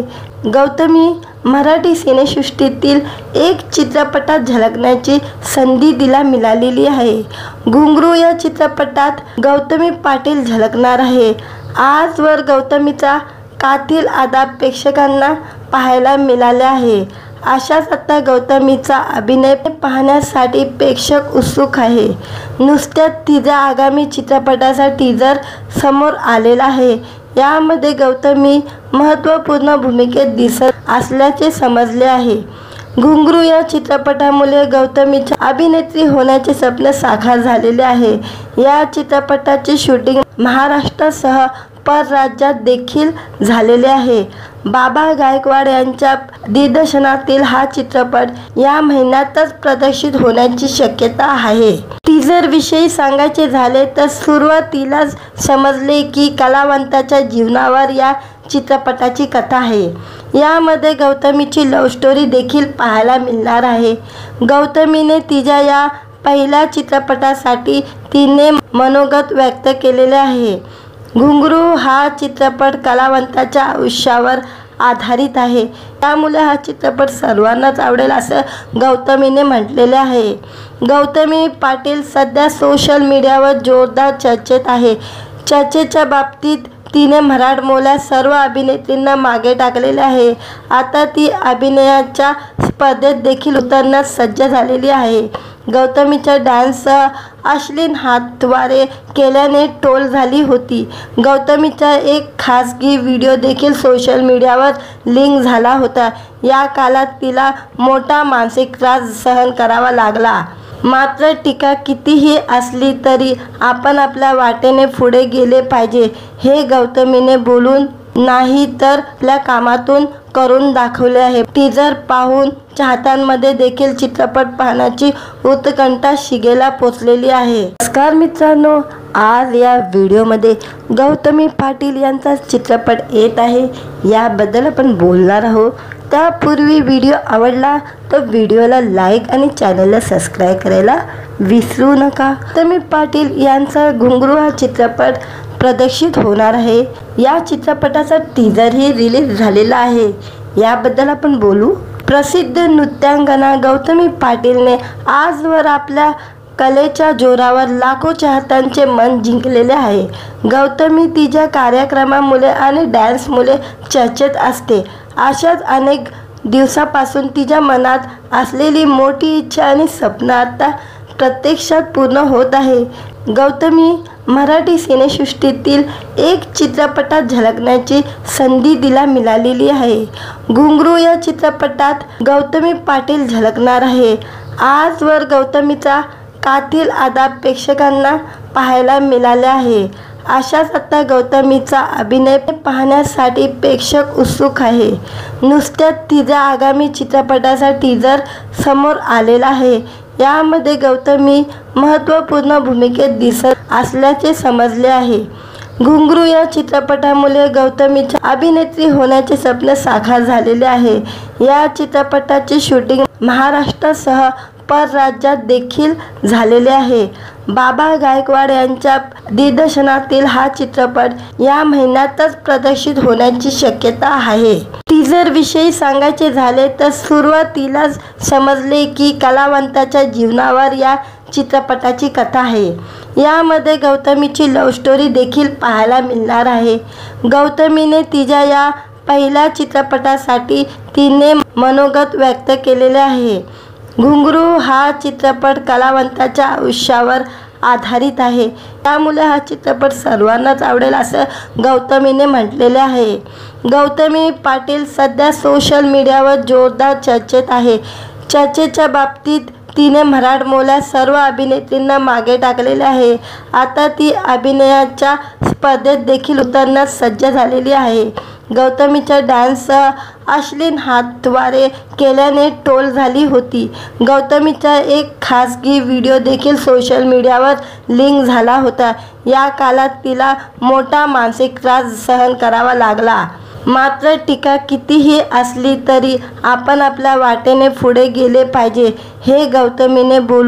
गौतमी मराठी सिनेसृष्टीतील एक चित्रपटात झलकण्याची संधी तिला मिळालेली आहे। घुंगरू या चित्रपटात गौतमी पाटील झलकणार आहे। आजवर गौतमीचा कातिल अदा प्रेक्षकांना पाहायला मिळाला आहे। अशाच आता गौतमीचा अभिनय पाहण्यासाठी प्रेक्षक उत्सुक आहे। नुकत्याच तिच्या आगामी चित्रपटाचा टीजर समोर आलेला आहे। यामध्ये गौतमी महत्त्वपूर्ण भूमिकेत दिसत असल्याचे समजले आहे। घुंगरू या चित्रपटामुळे गौतमीच्या अभिनेत्री होण्याचे स्वप्न साकार झालेले आहे। या चित्रपटाचे शूटिंग महाराष्ट्रासह परराज्यात देखील झालेले आहे। बाबा गायकवाड यांच्या दिग्दर्शनातील हा चित्रपट या महिन्यातच प्रदर्शित होण्याची शक्यता आहे। टीजर विषयी सांगायचे झाले तर सुरुवातीलाच समजले की कलावंताच्या जीवनावर या चित्रपटाची कथा आहे। यामध्ये गौतमीची लव्ह स्टोरी देखील पाहायला मिळणार आहे। गौतमीने तिच्या या पहिल्या चित्रपटासाठी तिने मनोगत व्यक्त केलेले आहे। घुंगरू हा चित्रपट कलावंताच्या आयुष्यावर आधारित आहे, त्यामुळे हा चित्रपट सर्वांनाच आवडेल असं गौतमीने म्हटलेले आहे। गौतमी पाटील सध्या सोशल मीडियावर जोरदार चर्चेत आहे। चर्चेच्या बाबतीत तिने मराठमोळ्या सर्व अभिनेत्रींना मागे टाकलेले आहे। आता ती अभिनयाच्या स्पर्धेत देखील उतरण्यास सज्ज झालेली आहे। गौतमीच्या डान्ससह अश्लील हातवारे केल्याने ट्रोल झाली होती। गौतमीचा एक खासगी व्हिडिओ देखील सोशल मीडियावर लिंक झाला होता। या काळात तिला मोठा मानसिक त्रास सहन करावा लागला। मात्र टीका कितीही असली तरी आपण आपल्या वाटेने पुढे गेले पाहिजे, हे गौतमीने बोलून नाही तर आपल्या कामातून करून दाखवले आहे। टीजर पाहून चाहत्यांमध्ये देखील चित्रपट पाहण्याची उत्कंठा शिगेला पोचलेली आहे। नमस्कार मित्रांनो, आज या व्हिडिओमध्ये गौतमी पाटील यांचा चित्रपट येत आहे, याबद्दल आपण बोलणार आहोत। त्यापूर्वी व्हिडिओ आवडला तर व्हिडिओला लाईक आणि चॅनलला सबस्क्राईब करायला विसरू नका। गौतमी पाटील यांचा घुंगरू हा चित्रपट प्रदर्शित होणार आहे। या चित्रपटाचा टीजरही रिलीज झालेला आहे, याबद्दल आपण बोलू। प्रसिद्ध नृत्यांगना गौतमी पाटीलने आजवर आपल्या कलेच्या जोरावर लाखो चाहत्यांचे मन जिंकलेले आहे। गौतमी तिच्या कार्यक्रमामुळे आणि डान्समुळे चर्चेत असते। अशाच अनेक दिवसापासून तिच्या मनात असलेली मोठी इच्छा आणि स्वप्न आता प्रत्यक्षात पूर्ण होत आहे। गौतमी मराठी सिनेसृष्टीतील एक चित्रपटात झलकण्याची संधी तिला मिळालेली आहे। घुंगरू या चित्रपटात गौतमी पाटील झलकणार आहे। आजवर गौतमीचा कातिल अदा प्रेक्षकांना पाहायला मिळाले आहे। अशाच आता गौतमीचा अभिनय पाहण्यासाठी प्रेक्षक उत्सुक आहे। नुकत्याच तिच्या आगामी चित्रपटाचा टीजर समोर आलेला आहे। यामध्ये गौतमी महत्त्वपूर्ण भूमिकेत दिसत असल्याचे समजले आहे। घुंगरू या चित्रपटामुळे गौतमीच्या अभिनेत्री होण्याचे स्वप्न साकार झालेले आहे। या चित्रपटाचे शूटिंग महाराष्ट्रासह परराज्यात देखील झालेले आहे। बाबा गायकवाड यांच्या दिग्दर्शनातील हा चित्रपट या महिन्यातच प्रदर्शित होण्याची शक्यता आहे। टीजर विषयी सांगायचे झाले तर सुरुवातीलाच समजले की कलावंताच्या जीवनावर या चित्रपटाची कथा आहे। यामध्ये गौतमीची लव्ह स्टोरी देखील पाहायला मिळणार आहे। गौतमीने तिच्या या पहिल्या चित्रपटासाठी तिने मनोगत व्यक्त केलेले आहे। घुंगरू हा चित्रपट कलावंताच्या आयुष्यावर आधारित आहे, त्यामुळे हा चित्रपट सर्वांनाच आवडेल असं गौतमीने म्हटलेले आहे। गौतमी पाटील सध्या सोशल मीडियावर जोरदार चर्चेत आहे। चर्चेच्या बाबतीत तिने मराठमोळ्या सर्व अभिनेत्रींना मागे टाकलेले आहे। आता ती अभिनयाच्या स्पर्धेत देखील उतरण्यास सज्ज झालेली आहे। गौतमीच्या डान्ससह अश्लील हातवारे केल्याने ट्रोल झाली होती। गौतमीचा एक खासगी व्हिडिओ देखील सोशल मीडियावर लिंक झाला होता। या काळात तिला मोठा मानसिक त्रास सहन करावा लागला। मात्र टीका कितीही असली तरी आपण आपल्या वाटेने पुढे गेले पाहिजे, हे गौतमीने बोलून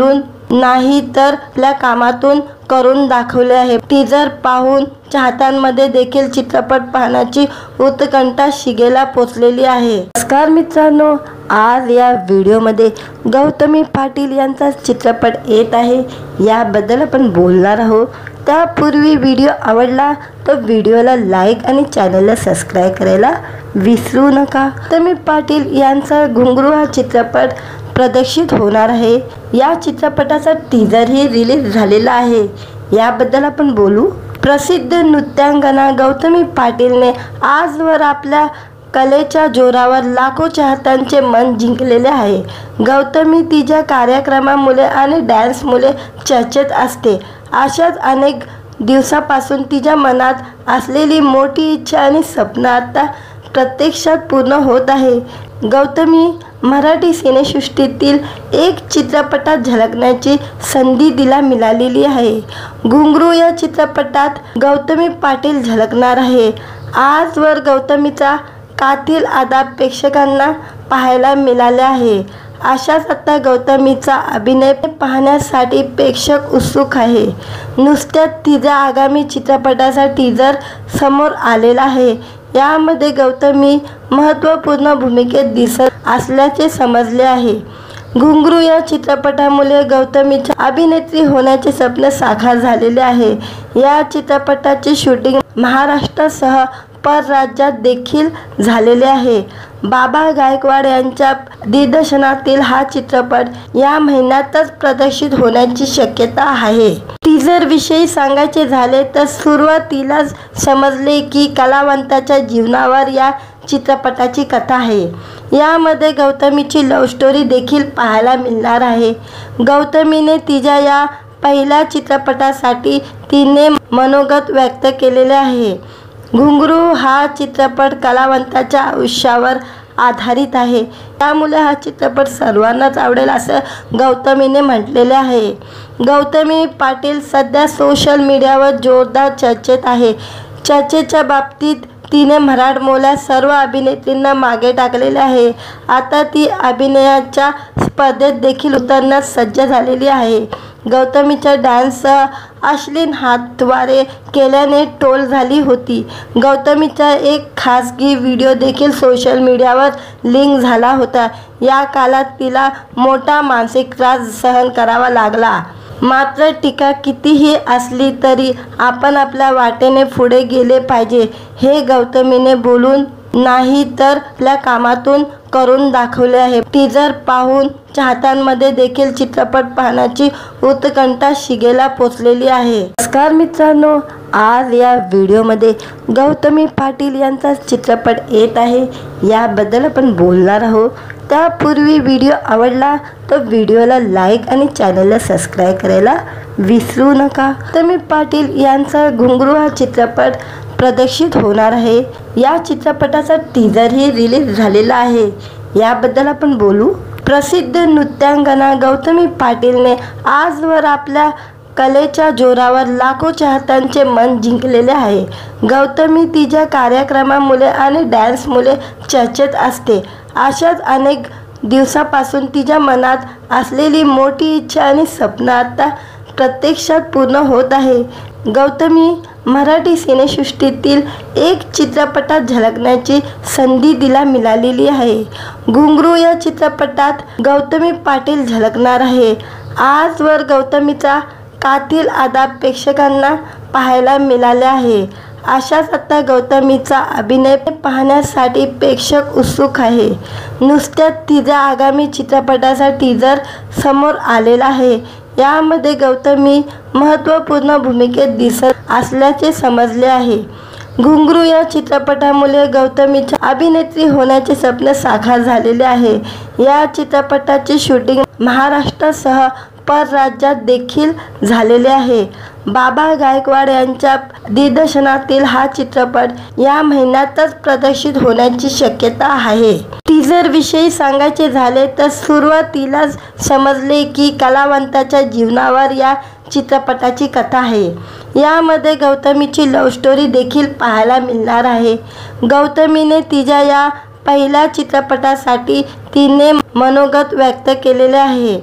नाही तर आपल्या कामातून करून दाखवले आहे। टीजर पाहून चाहत्यांमध्ये देखील चित्रपट पाहण्याची उत्कंठा शिगेला पोचलेली आहे। नमस्कार मित्रांनो, आज या व्हिडिओमध्ये गौतमी पाटील यांचा चित्रपट येत आहे, याबद्दल आपण बोलणार आहोत। त्यापूर्वी व्हिडिओ आवडला तर व्हिडिओला लाईक आणि चॅनलला सबस्क्राईब करायला विसरू नका। गौतमी पाटील यांचा घुंगरू हा चित्रपट प्रदर्शित होणार आहे। या चित्रपटाचा टीजरही रिलीज झालेला आहे, याबद्दल आपण बोलू। प्रसिद्ध नृत्यांगना गौतमी पाटीलने आजवर आपल्या कलेच्या जोरावर लाखो चाहत्यांचे मन जिंकलेले आहे। गौतमी तिच्या कार्यक्रमामुळे आणि डान्समुळे चर्चेत असते। अशाच अनेक दिवसापासून तिच्या मनात असलेली मोठी इच्छा आणि स्वप्न आता प्रत्यक्षात पूर्ण होत आहे। गौतमी मराठी सिनेसृष्टीतील एक चित्रपटात झलकण्याची संधी तिला मिळालेली आहे। घुंगरू या चित्रपटात गौतमी पाटील झलकणार आहे। आजवर गौतमीचा कातिल अदा प्रेक्षकांना पाहायला मिळाला आहे। अशाच आता गौतमीचा अभिनय पाहण्यासाठी प्रेक्षक उत्सुक आहे। नुसत्याच तिच्या आगामी चित्रपटाचा टीजर समोर आलेला आहे। यामध्ये गौतमी महत्त्वपूर्ण भूमिकेत दिसत असल्याचे समजले आहे। घुंगरू या चित्रपटामुळे गौतमीच्या अभिनेत्री होण्याचे स्वप्न साकार झालेले आहे। या चित्रपटाचे शूटिंग महाराष्ट्रासह परराज्यात देखील झालेले आहे। बाबा गायकवाड यांच्या दिग्दर्शनातील हा चित्रपट या महिन्यातच प्रदर्शित होण्याची शक्यता आहे। टीजर विषयी सांगायचे झाले तर सुरुवातीलाच समजले की कलावंताच्या जीवनावर या चित्रपटाची कथा आहे। यामध्ये गौतमीची लव्ह स्टोरी देखील पाहायला मिळणार आहे। गौतमीने तिच्या या पहिल्या चित्रपटासाठी तिने मनोगत व्यक्त केलेले आहे। घुंगरू हा चित्रपट कलावंताच्या आयुष्यावर आधारित आहे, त्यामुळे हा चित्रपट सर्वांनाच आवडेल असं गौतमीने म्हटलेले आहे। गौतमी पाटील सध्या सोशल मीडियावर जोरदार चर्चेत आहे। चर्चेच्या बाबतीत तिने मराठमोळ्या सर्व अभिनेत्रींना मागे टाकलेले आहे। आता ती अभिनयाच्या स्पर्धेत देखील उतरण्यास सज्ज झालेली आहे। गौतमीच्या डान्ससह अश्लील हातवारे केल्याने ट्रोल झाली होती। गौतमीचा एक खासगी व्हिडिओ देखील सोशल मीडियावर लिंक झाला होता। या काळात तिला मोठा मानसिक त्रास सहन करावा लागला। मात्र टीका कितीही असली तरी आपण आपल्या वाटेने पुढे गेले पाहिजे, हे गौतमीने बोलून नाही तर आपल्या कामातून करून दाखवले आहे। टीजर पाहून चाहत्यांमध्ये देखील चित्रपट पाहण्याची उत्कंठा शिगेला पोचलेली आहे। नमस्कार मित्रांनो, आज या व्हिडिओमध्ये गौतमी पाटील यांचा चित्रपट येत आहे, याबद्दल आपण बोलणार आहोत। त्यापूर्वी व्हिडिओ आवडला तर व्हिडिओला लाईक आणि चॅनलला सबस्क्राईब करायला विसरू नका। गौतमी पाटील यांचा घुंगरू हा चित्रपट प्रदर्शित होणार आहे। या चित्रपटाचा टीजरही रिलीज झालेला आहे, याबद्दल आपण बोलू। प्रसिद्ध नृत्यांगना गौतमी पाटीलने आजवर आपल्या कलेच्या जोरावर लाखो चाहत्यांचे मन जिंकलेले आहे। गौतमी तिच्या कार्यक्रमामुळे आणि डान्समुळे चर्चेत असते। अशाच अनेक दिवसापासून तिच्या मनात असलेली मोठी इच्छा आणि स्वप्न आता प्रत्यक्षात पूर्ण होत आहे। गौतमी मराठी सिनेसृष्टीतील एक चित्रपटात झलकण्याची संधी तिला मिळालेली आहे। घुंगरू या चित्रपटात गौतमी पाटील झलकणार आहे। आजवर गौतमीचा कातिल अदा प्रेक्षकांना पाहायला मिळाले आहे। अशाच आता गौतमीचा अभिनय पाहण्यासाठी प्रेक्षक उत्सुक आहे। नुसत्याच तिच्या आगामी चित्रपटाचा टीजर समोर आलेला आहे। यामध्ये गौतमी महत्त्वपूर्ण भूमिकेत दिसत असल्याचे समजले आहे। घुंगरू या चित्रपटामुळे गौतमीच्या अभिनेत्री होण्याचे स्वप्न साकार झालेले आहे। या चित्रपटाचे शूटिंग महाराष्ट्रासह परराज्यात देखील झालेले आहे। बाबा गायकवाड यांच्या दिग्दर्शनातील हा चित्रपट या महिन्यातच प्रदर्शित होण्याची शक्यता आहे। टीजर विषयी सांगायचे झाले तर सुरुवातीलाच समजले की कलावंताच्या जीवनावर या चित्रपटाची कथा आहे। यामध्ये गौतमीची लव्ह स्टोरी देखील पाहायला मिळणार आहे। गौतमीने तिच्या या पहिल्या चित्रपटासाठी तिने मनोगत व्यक्त केलेले आहे।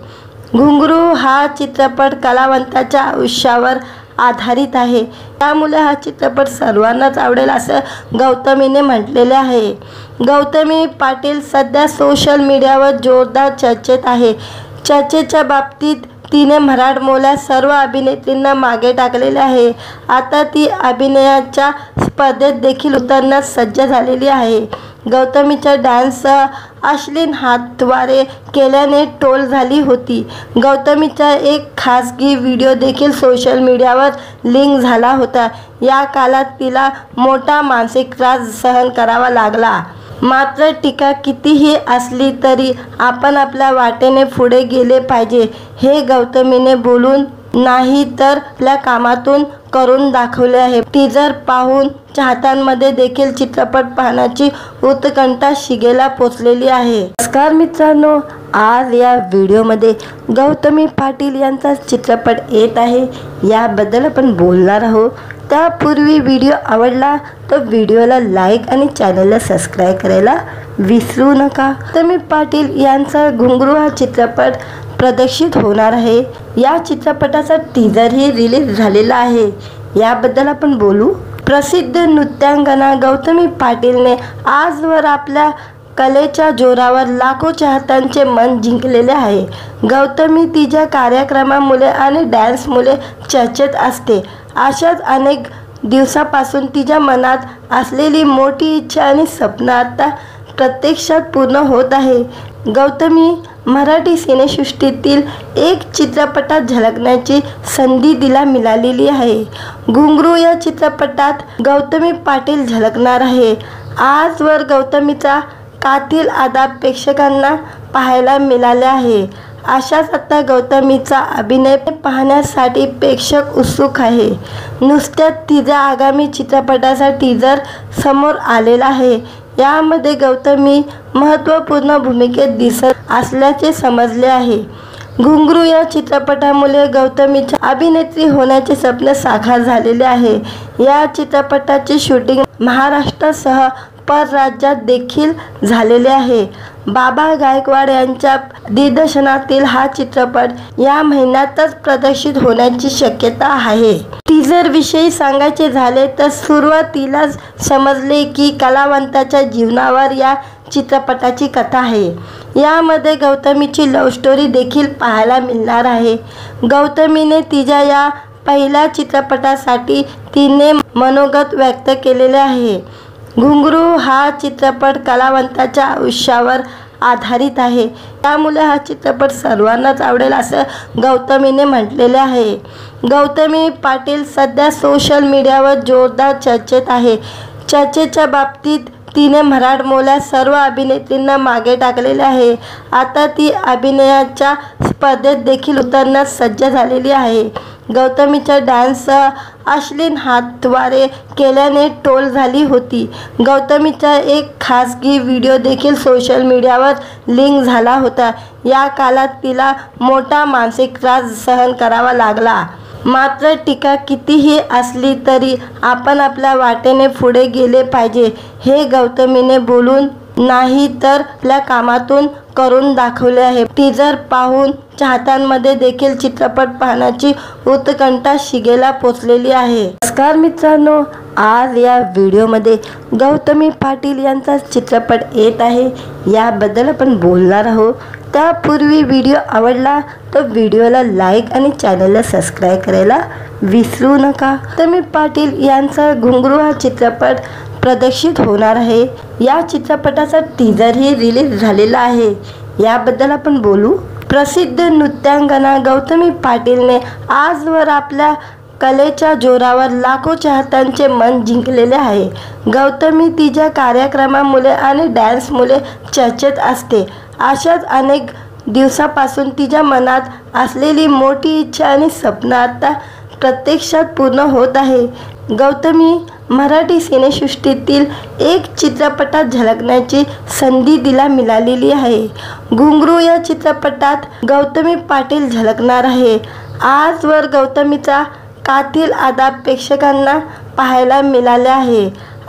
घुंगरू हा चित्रपट कलावंताच्या आयुष्यावर आधारित आहे, त्यामुळे हा चित्रपट सर्वांनाच आवडेल असं गौतमीने म्हटलेले आहे. गौतमी पाटील सध्या सोशल मीडियावर जोरदार चर्चेत आहे. चर्चेच्या बाबतीत तिने मराठमोळ्या सर्व अभिनेत्रींना मागे टाकलेले आहे. आता ती अभिनयाच्या स्पर्धेत देखील उतरण्यास सज्ज झालेली आहे. गौतमीच्या डान्ससह अश्लील हातवारे केल्याने ट्रोल झाली होती. गौतमीचा एक खासगी व्हिडिओ देखील सोशल मीडियावर लिंक झाला होता. या काळात तिला मोठा मानसिक त्रास सहन करावा लागला. मात्र टीका कितीही असली तरी आपण आपल्या वाटेने पुढे गेले पाहिजे, हे गौतमीने बोलून नाही तर आपल्या कामातून करून दाखवले आहे. टीजर पाहून चाहत्यांमध्ये देखील चित्रपट पाहण्याची उत्कंठा शिगेला पोचलेली आहे. नमस्कार मित्रांनो, आज या व्हिडिओमध्ये गौतमी पाटील यांचा चित्रपट येत आहे, याबद्दल आपण बोलणार आहोत. त्यापूर्वी व्हिडिओ आवडला तर व्हिडिओला लाईक आणि चॅनलला सबस्क्राईब करायला विसरू नका. गौतमी पाटील यांचा घुंगरू हा चित्रपट प्रदर्शित होणार आहे. या चित्रपटाचा टीजरही रिलीज झालेला आहे, याबद्दल आपण बोलू. प्रसिद्ध नृत्यांगना गौतमी पाटीलने आजवर आपल्या कलेच्या जोरावर लाखो चाहत्यांचे मन जिंकलेले आहे. गौतमी तिच्या कार्यक्रमामुळे आणि डान्समुळे चर्चेत असते. अशाच अनेक दिवसापासून तिच्या मनात असलेली मोठी इच्छा आणि स्वप्न आता प्रत्यक्षात पूर्ण होत आहे. गौतमी मराठी सिनेसृष्टीतील एक चित्रपटात झलकण्याची संधी तिला मिळालेली आहे. घुंगरू या चित्रपटात गौतमी पाटील झलकणार आहे. आजवर गौतमीचा कातिल अदा प्रेक्षकांना पाहायला मिळाले आहे. अशाच आता गौतमीचा अभिनय पाहण्यासाठी प्रेक्षक उत्सुक आहे. नुसत्याच तिच्या आगामी चित्रपटाचा टीजर समोर आलेला आहे. यामध्ये गौतमी महत्त्वपूर्ण भूमिकेत दिसत असल्याचे समजले आहे. घुंगरू या चित्रपटामुळे गौतमीच्या अभिनेत्री होण्याचे स्वप्न साकार झालेले आहे. या चित्रपटाचे शूटिंग महाराष्ट्रासह परराज्यात देखील झालेले आहे. बाबा गायकवाड यांच्या दिग्दर्शनातील हा चित्रपट या महिन्यातच प्रदर्शित होण्याची शक्यता आहे. टीजर विषयी सांगायचे झाले तर सुरुवातीलाच समजले की कलावंताच्या जीवनावर या चित्रपटाची कथा आहे. यामध्ये गौतमीची लव्ह स्टोरी देखील पाहायला मिळणार आहे. गौतमीने तिच्या या पहिल्या चित्रपटासाठी तिने मनोगत व्यक्त केलेले आहे. घुंगरू हा चित्रपट कलावंताच्या आयुष्यावर आधारित आहे, त्यामुळे हा चित्रपट सर्वांनाच आवडेल असं गौतमीने म्हटलेले आहे. गौतमी पाटील सध्या सोशल मीडियावर जोरदार चर्चेत आहे. चर्चेच्या बाबतीत तिने मराठमोळ्या सर्व अभिनेत्रींना मागे टाकलेले आहे. आता ती अभिनयाच्या स्पर्धेत देखील उतरण्यास सज्ज झालेली आहे. गौतमीच्या डान्ससह अश्लील हातवारे केल्याने ट्रोल झाली होती. गौतमीचा एक खासगी व्हिडिओ देखील सोशल मीडियावर लिंक झाला होता. या काळात तिला मोठा मानसिक त्रास सहन करावा लागला. मात्र टीका कितीही असली तरी आपण आपल्या वाटेने पुढे गेले पाहिजे, हे गौतमीने बोलून नाही तर आपल्या कामातून करून दाखवले आहे. टीजर पाहून चाहत्यांमध्ये देखील चित्रपट पाहण्याची उत्कंठा शिगेला पोचलेली आहे. नमस्कार मित्रांनो, आज या व्हिडिओमध्ये गौतमी पाटील यांचा चित्रपट येत आहे, याबद्दल आपण बोलणार आहोत. त्यापूर्वी व्हिडिओ आवडला तर व्हिडिओला लाईक आणि चॅनलला सबस्क्राईब करायला विसरू नका. गौतमी पाटील यांचा घुंगरू हा चित्रपट प्रदर्शित होणार आहे. या चित्रपटाचा टीजरही रिलीज झालेला आहे, याबद्दल आपण बोलू. प्रसिद्ध नृत्यांगना गौतमी पाटीलने आजवर आपल्या कलेच्या जोरावर लाखो चाहत्यांचे मन जिंकलेले आहे. गौतमी तिच्या कार्यक्रमामुळे आणि डान्समुळे चर्चेत असते. अशाच अनेक दिवसापासून तिच्या मनात असलेली मोठी इच्छा आणि स्वप्न आता प्रत्यक्षात पूर्ण होत आहे. गौतमी मराठी सिनेसृष्टीतील एक चित्रपटात झलकण्याची संधी तिला मिळालेली आहे. घुंगरू या चित्रपटात गौतमी पाटील झलकणार आहे. आजवर गौतमीचा कातिल अदा प्रेक्षकांना पाहायला मिळाले आहे.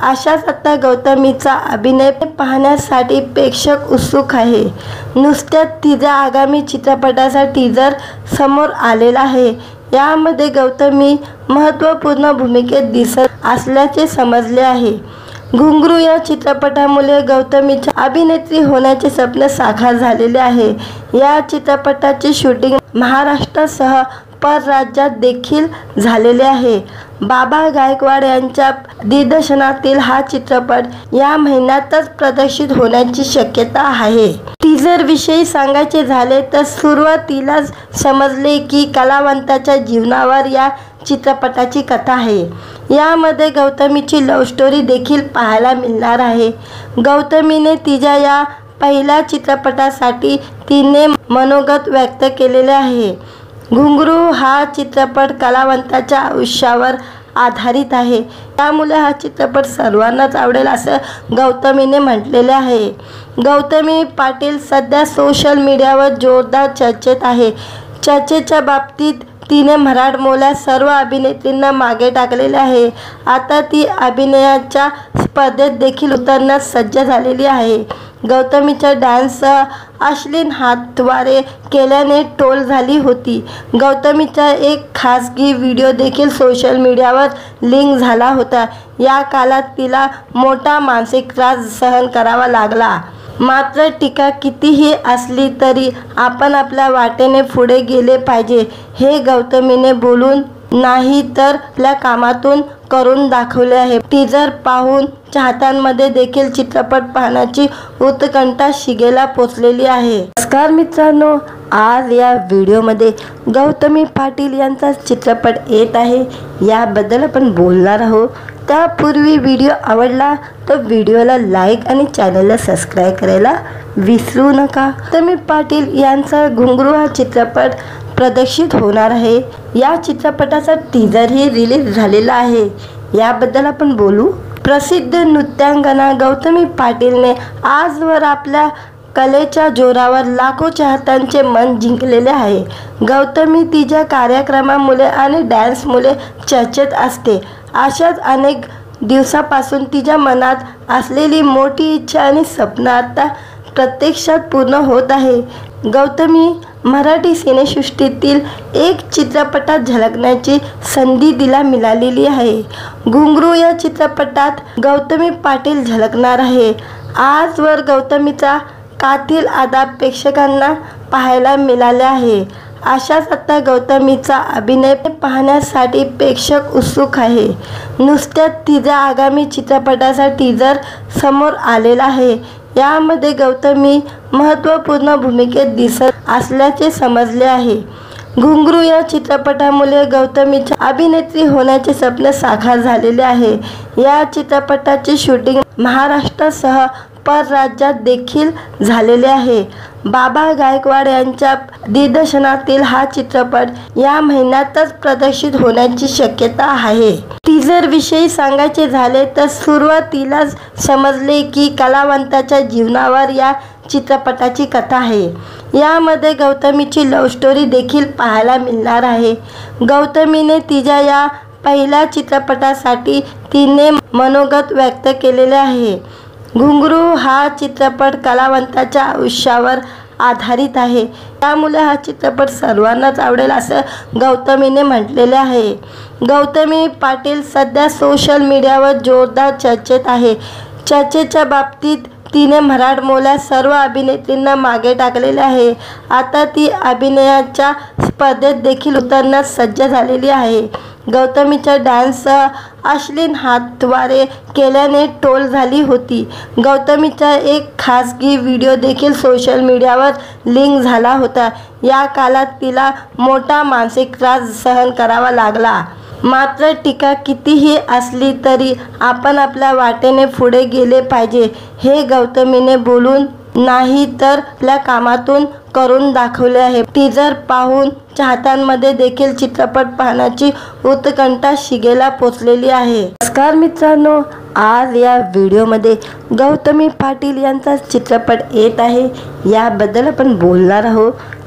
अशाच आता गौतमीचा अभिनय पाहण्यासाठी प्रेक्षक उत्सुक आहे। नुकत्याच तिच्या आगामी चित्रपटाचा टीजर समोर आलेला आहे। यामध्ये गौतमी महत्त्वपूर्ण भूमिकेत दिसत असल्याचे समजले आहे। घुंगरू या चित्रपटामुळे गौतमीच्या अभिनेत्री होण्याचे स्वप्न साकार झालेले आहे। या चित्रपटाचे शूटिंग महाराष्ट्रासह परराज्यात देखील झालेले आहे। बाबा गायकवाड यांच्या दिग्दर्शनातील हा चित्रपट या महिन्यातच प्रदर्शित होण्याची शक्यता आहे। टीजर विषयी सांगायचे झाले तर सुरुवातीलाच समजले की कलावंताच्या जीवनावर या चित्रपटाची कथा आहे। यामध्ये गौतमीची लव्ह स्टोरी देखील पाहायला मिळणार आहे। गौतमीने तिच्या या पहिल्या चित्रपटासाठी तिने मनोगत व्यक्त केलेले आहे। घुंगरू हा चित्रपट कलावंताच्या आयुष्यावर आधारित आहे, त्यामुळे हा चित्रपट सर्वांनाच आवडेल असं गौतमीने म्हटलेले आहे। गौतमी पाटील सध्या सोशल मीडियावर जोरदार चर्चेत आहे। चर्चेच्या बाबतीत तिने मराठमोळ्या सर्व अभिनेत्रींना मागे टाकलेले आहे। आता ती अभिनयाच्या स्पर्धेत देखील उतरण्यास सज्ज झालेली आहे। गौतमीच्या डान्ससह अश्लील हातवारे केल्याने ट्रोल झाली होती। गौतमीचा एक खासगी व्हिडिओ देखील सोशल मीडियावर लिंक झाला होता। या काळात तिला मोठा मानसिक त्रास सहन करावा लागला। मात्र टीका कितीही असली तरी आपण आपल्या वाटेने पुढे गेले पाहिजे, हे गौतमीने बोलून नाही तर आपल्या कामातून करून दाखवले आहे। टीजर पाहून चाहत्यांमध्ये देखील चित्रपट पाहण्याची उत्कंठा शिगेला पोचलेली आहे। नमस्कार मित्रांनो, आज या व्हिडिओमध्ये गौतमी पाटील यांचा चित्रपट येत आहे, याबद्दल आपण बोलणार आहोत। त्यापूर्वी व्हिडिओ आवडला तर व्हिडिओला लाईक आणि चॅनलला सबस्क्राईब करायला विसरू नका। गौतमी पाटील यांचा घुंगरू हा चित्रपट प्रदर्शित होणार आहे। या चित्रपटाचा टीजरही रिलीज झालेला आहे, याबद्दल आपण बोलू। प्रसिद्ध नृत्यांगना गौतमी पाटीलने आजवर आपल्या कलेच्या जोरावर लाखो चाहत्यांचे मन जिंकलेले आहे। गौतमी तिच्या कार्यक्रमामुळे आणि डान्समुळे चर्चेत असते। अशाच अनेक दिवसापासून तिच्या मनात असलेली मोठी इच्छा आणि स्वप्न आता प्रत्यक्षात पूर्ण होत आहे। गौतमी मराठी सिनेसृष्टीतील एक चित्रपटात झलकण्याची संधी तिला मिळालेली आहे। घुंगरू या चित्रपटात गौतमी पाटील झलकणार आहे। आजवर गौतमीचा कातील अदा प्रेक्षकांना पाहायला मिळाले आहे। अशाच आता गौतमीचा अभिनय पाहण्यासाठी प्रेक्षक उत्सुक आहे। नुकत्याच तिच्या आगामी चित्रपटाचा टीजर समोर आलेला आहे। यामध्ये गौतमी महत्त्वपूर्ण भूमिकेत दिसत असल्याचे समजले आहे। घुंगरू या चित्रपटामुळे गौतमीच्या अभिनेत्री होण्याचे स्वप्न साकार झालेले आहे। या चित्रपटाचे शूटिंग महाराष्ट्रासह परराज्यात देखील झालेले आहे। बाबा गायकवाड यांच्या दिग्दर्शनातील हा चित्रपट या महिन्यातच प्रदर्शित होण्याची शक्यता आहे। टीजर विषयी सांगायचे झाले तर सुरुवातीलाच समजले की कलावंताच्या जीवनावर या चित्रपटाची कथा आहे। यामध्ये गौतमीची लव्ह स्टोरी देखील पाहायला मिळणार आहे। गौतमीने तिच्या या पहिल्या चित्रपटासाठी तिने मनोगत व्यक्त केलेले आहे। घुंगरू हा चित्रपट कलावंताच्या आयुष्यावर आधारित आहे, त्यामुळे हा चित्रपट सर्वांनाच आवडेल असं गौतमीने म्हटलेले आहे। गौतमी पाटील सध्या सोशल मीडियावर जोरदार चर्चेत आहे। चर्चेच्या बाबतीत तिने मराठमोळ्या सर्व अभिनेत्रींना मागे टाकलेले आहे। आता ती अभिनयाच्या स्पर्धेत देखील उतरण्यास सज्ज झालेली आहे। गौतमीच्या डान्ससह अश्लील हातवारे केल्याने ट्रोल झाली होती। गौतमीचा एक खासगी व्हिडिओ देखील सोशल मीडियावर लिंक झाला होता। या काळात तिला मोठा मानसिक त्रास सहन करावा लागला। मात्र टीका कितीही असली तरी आपण आपल्या वाटेने पुढे गेले पाहिजे, हे गौतमीने बोलून नाही तर आपल्या कामातून करून दाखवले आहे। टीजर पाहून चाहत्यांमध्ये देखील चित्रपट पाहण्याची उत्कंठा शिगेला पोचलेली आहे। नमस्कार मित्रांनो, आज या व्हिडिओमध्ये गौतमी पाटील यांचा चित्रपट येत आहे, याबद्दल आपण बोलणार आहोत।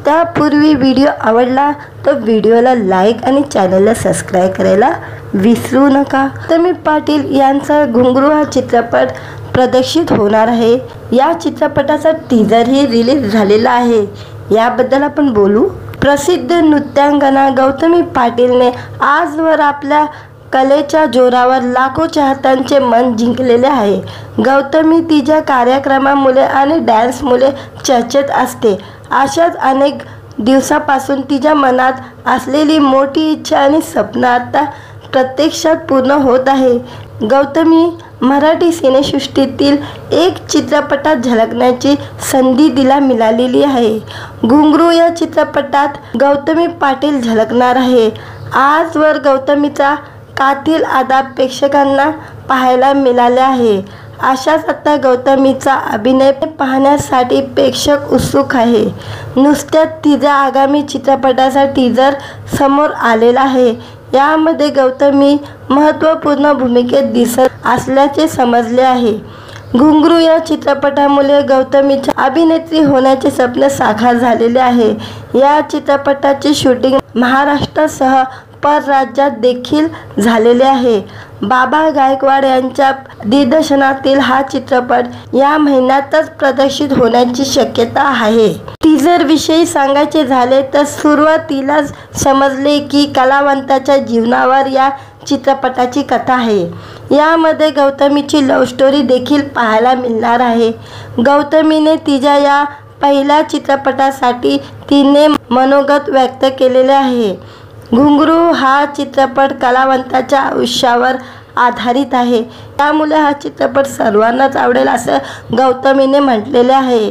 त्यापूर्वी व्हिडिओ आवडला तर व्हिडिओला लाईक आणि चॅनलला सबस्क्राईब करायला विसरू नका। गौतमी पाटील यांचा घुंगरू हा चित्रपट प्रदर्शित होणार आहे। या चित्रपटाचा टीजरही रिलीज झालेला आहे, याबद्दल आपण बोलू। प्रसिद्ध नृत्यांगना गौतमी पाटीलने आजवर आपल्या कलेच्या जोरावर लाखो चाहत्यांचे मन जिंकलेले आहे। गौतमी तिच्या कार्यक्रमामुळे आणि डान्समुळे चर्चेत असते। अशाच अनेक दिवसापासून तिच्या मनात असलेली मोठी इच्छा आणि स्वप्न आता प्रत्यक्षात पूर्ण होत आहे। गौतमी मराठी सिनेसृष्टीतील एक चित्रपटात झलकण्याची संधी तिला मिळालेली आहे। घुंगरू या चित्रपटात गौतमी पाटील झलकणार आहे। आजवर गौतमीचा कातिल अदा प्रेक्षकांना पाहायला मिळाला आहे। अशाच आता गौतमीचा अभिनय पाहण्यासाठी प्रेक्षक उत्सुक आहे। नुसत्याच तिच्या आगामी चित्रपटाचा टीजर समोर आलेला आहे। यामध्ये गौतमी महत्त्वपूर्ण भूमिकेत दिसत असल्याचे समजले आहे। घुंगरू या चित्रपटामुळे गौतमीच्या अभिनेत्री होण्याचे स्वप्न साकार झालेले आहे। या चित्रपटाचे शूटिंग महाराष्ट्रासह परराज्यात देखील झालेले आहे। बाबा गायकवाड यांच्या दिग्दर्शनातील हा चित्रपट या महिन्यातच प्रदर्शित होण्याची शक्यता आहे। टीजर विषयी सांगायचे झाले तर सुरुवातीलाच समजले की कलावंताच्या जीवनावर या चित्रपटाची कथा आहे। यामध्ये गौतमीची लव्ह स्टोरी देखील पाहायला मिळणार आहे। गौतमीने तिच्या या पहिल्या चित्रपटासाठी तिने मनोगत व्यक्त केलेले आहे। घुंगरू हा चित्रपट कलावंताच्या आयुष्यावर आधारित आहे, त्यामुळे हा चित्रपट सर्वांनाच आवडेल असं गौतमीने म्हटलेले आहे।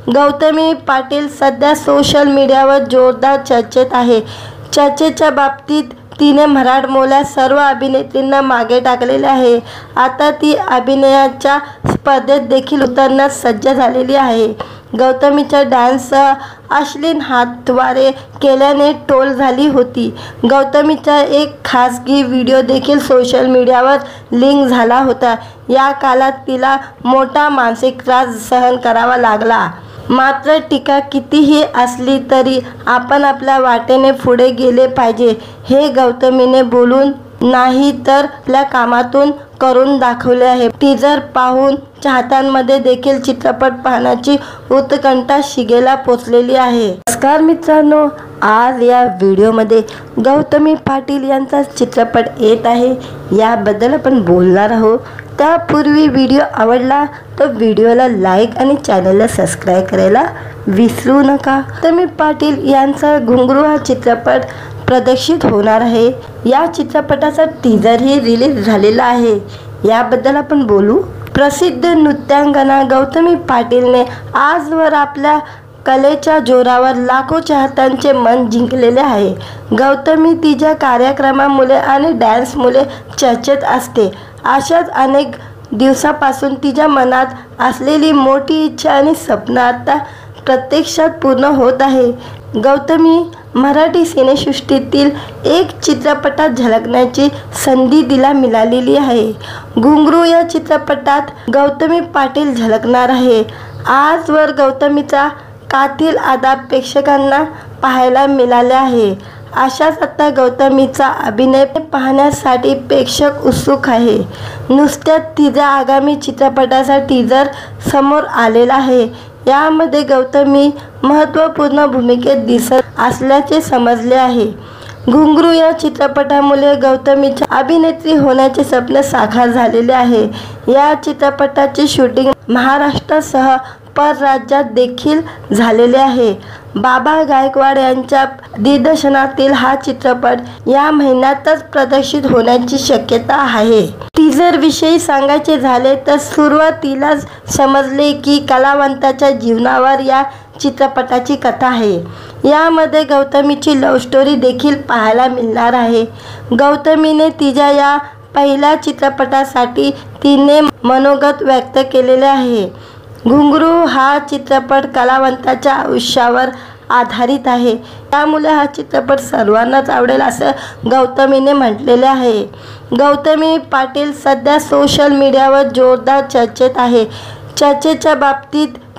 गौतमी पाटील सध्या सोशल मीडियावर जोरदार चर्चेत आहे। चर्चेच्या बाबतीत तिने मराठमोळ्या सर्व अभिनेत्रींना मागे टाकलेले आहे। आता ती अभिनयाच्या स्पर्धेत देखील उतरण्यास सज्ज झालेली आहे। गौतमीच्या डान्ससह अश्लील हातवारे केल्याने ट्रोल झाली होती। गौतमीचा एक खासगी व्हिडिओ देखील सोशल मीडियावर लिंक झाला होता। या काळात तिला मोठा मानसिक त्रास सहन करावा लागला। मात्र टीका कितीही असली तरी आपण आपल्या वाटेने पुढे गेले पाहिजे, हे गौतमीने बोलून नाही तर आपल्या कामातून करून दाखवले आहे। टीजर पाहून चाहत्यांमध्ये देखील चित्रपट पाहण्याची उत्कंठा शिगेला पोचलेली आहे। नमस्कार मित्रांनो, आज या व्हिडिओमध्ये गौतमी पाटील यांचा चित्रपट येत आहे, याबद्दल आपण बोलणार आहोत। त्यापूर्वी व्हिडिओ आवडला तर व्हिडिओला लाईक आणि चॅनलला सबस्क्राईब करायला विसरू नका। गौतमी पाटील यांचा घुंगरू हा चित्रपट प्रदर्शित होणार आहे। या चित्रपटाचा टीजरही रिलीज झालेला आहे, याबद्दल आपण बोलू। प्रसिद्ध नृत्यांगना गौतमी पाटीलने आजवर आपल्या कलेच्या जोरावर लाखो चाहत्यांचे मन जिंकलेले आहे। गौतमी तिच्या कार्यक्रमामुळे आणि डान्समुळे चर्चेत असते। अशाच अनेक दिवसापासून तिच्या मनात असलेली मोठी इच्छा आणि स्वप्न आता प्रत्यक्षात पूर्ण होत आहे। गौतमी मराठी सिनेसृष्टीतील एक चित्रपटात झलकण्याची संधी तिला मिळालेली आहे। घुंगरू या चित्रपटात गौतमी पाटील झलकणार आहे। आजवर गौतमीचा कातिल अदा प्रेक्षकांना पाहायला मिळाले आहे। अशाच आता गौतमीचा अभिनय पाहण्यासाठी प्रेक्षक उत्सुक आहे। नुसत्याच तिच्या आगामी चित्रपटाचा टीजर समोर आलेला आहे। यामध्ये गौतमी महत्त्वपूर्ण भूमिकेत दिसत असल्याचे समजले आहे। घुंगरू या चित्रपटामुळे गौतमीच्या अभिनेत्री होण्याचे स्वप्न साकार झालेले आहे। या चित्रपटाचे शूटिंग महाराष्ट्रासह परराज्यात देखील झालेले आहे। बाबा गायकवाड यांच्या दिग्दर्शनातील हा चित्रपट या महिन्यातच प्रदर्शित होण्याची शक्यता आहे। टीजर विषयी सांगायचे झाले तर सुरुवातीलाच समजले की कलावंताच्या जीवनावर या चित्रपटाची कथा आहे। यामध्ये गौतमीची लव्ह स्टोरी देखील पाहायला मिळणार आहे। गौतमीने तिच्या या पहिल्या चित्रपटासाठी तिने मनोगत व्यक्त केलेले आहे। घुंगरू हा चित्रपट कलावंताच्या आयुष्यावर आधारित आहे, त्यामुळे हा चित्रपट सर्वांनाच आवडेल असं गौतमीने म्हटलेले आहे। गौतमी पाटील सध्या सोशल मीडियावर जोरदार चर्चेत आहे। चर्चेच्या बाबतीत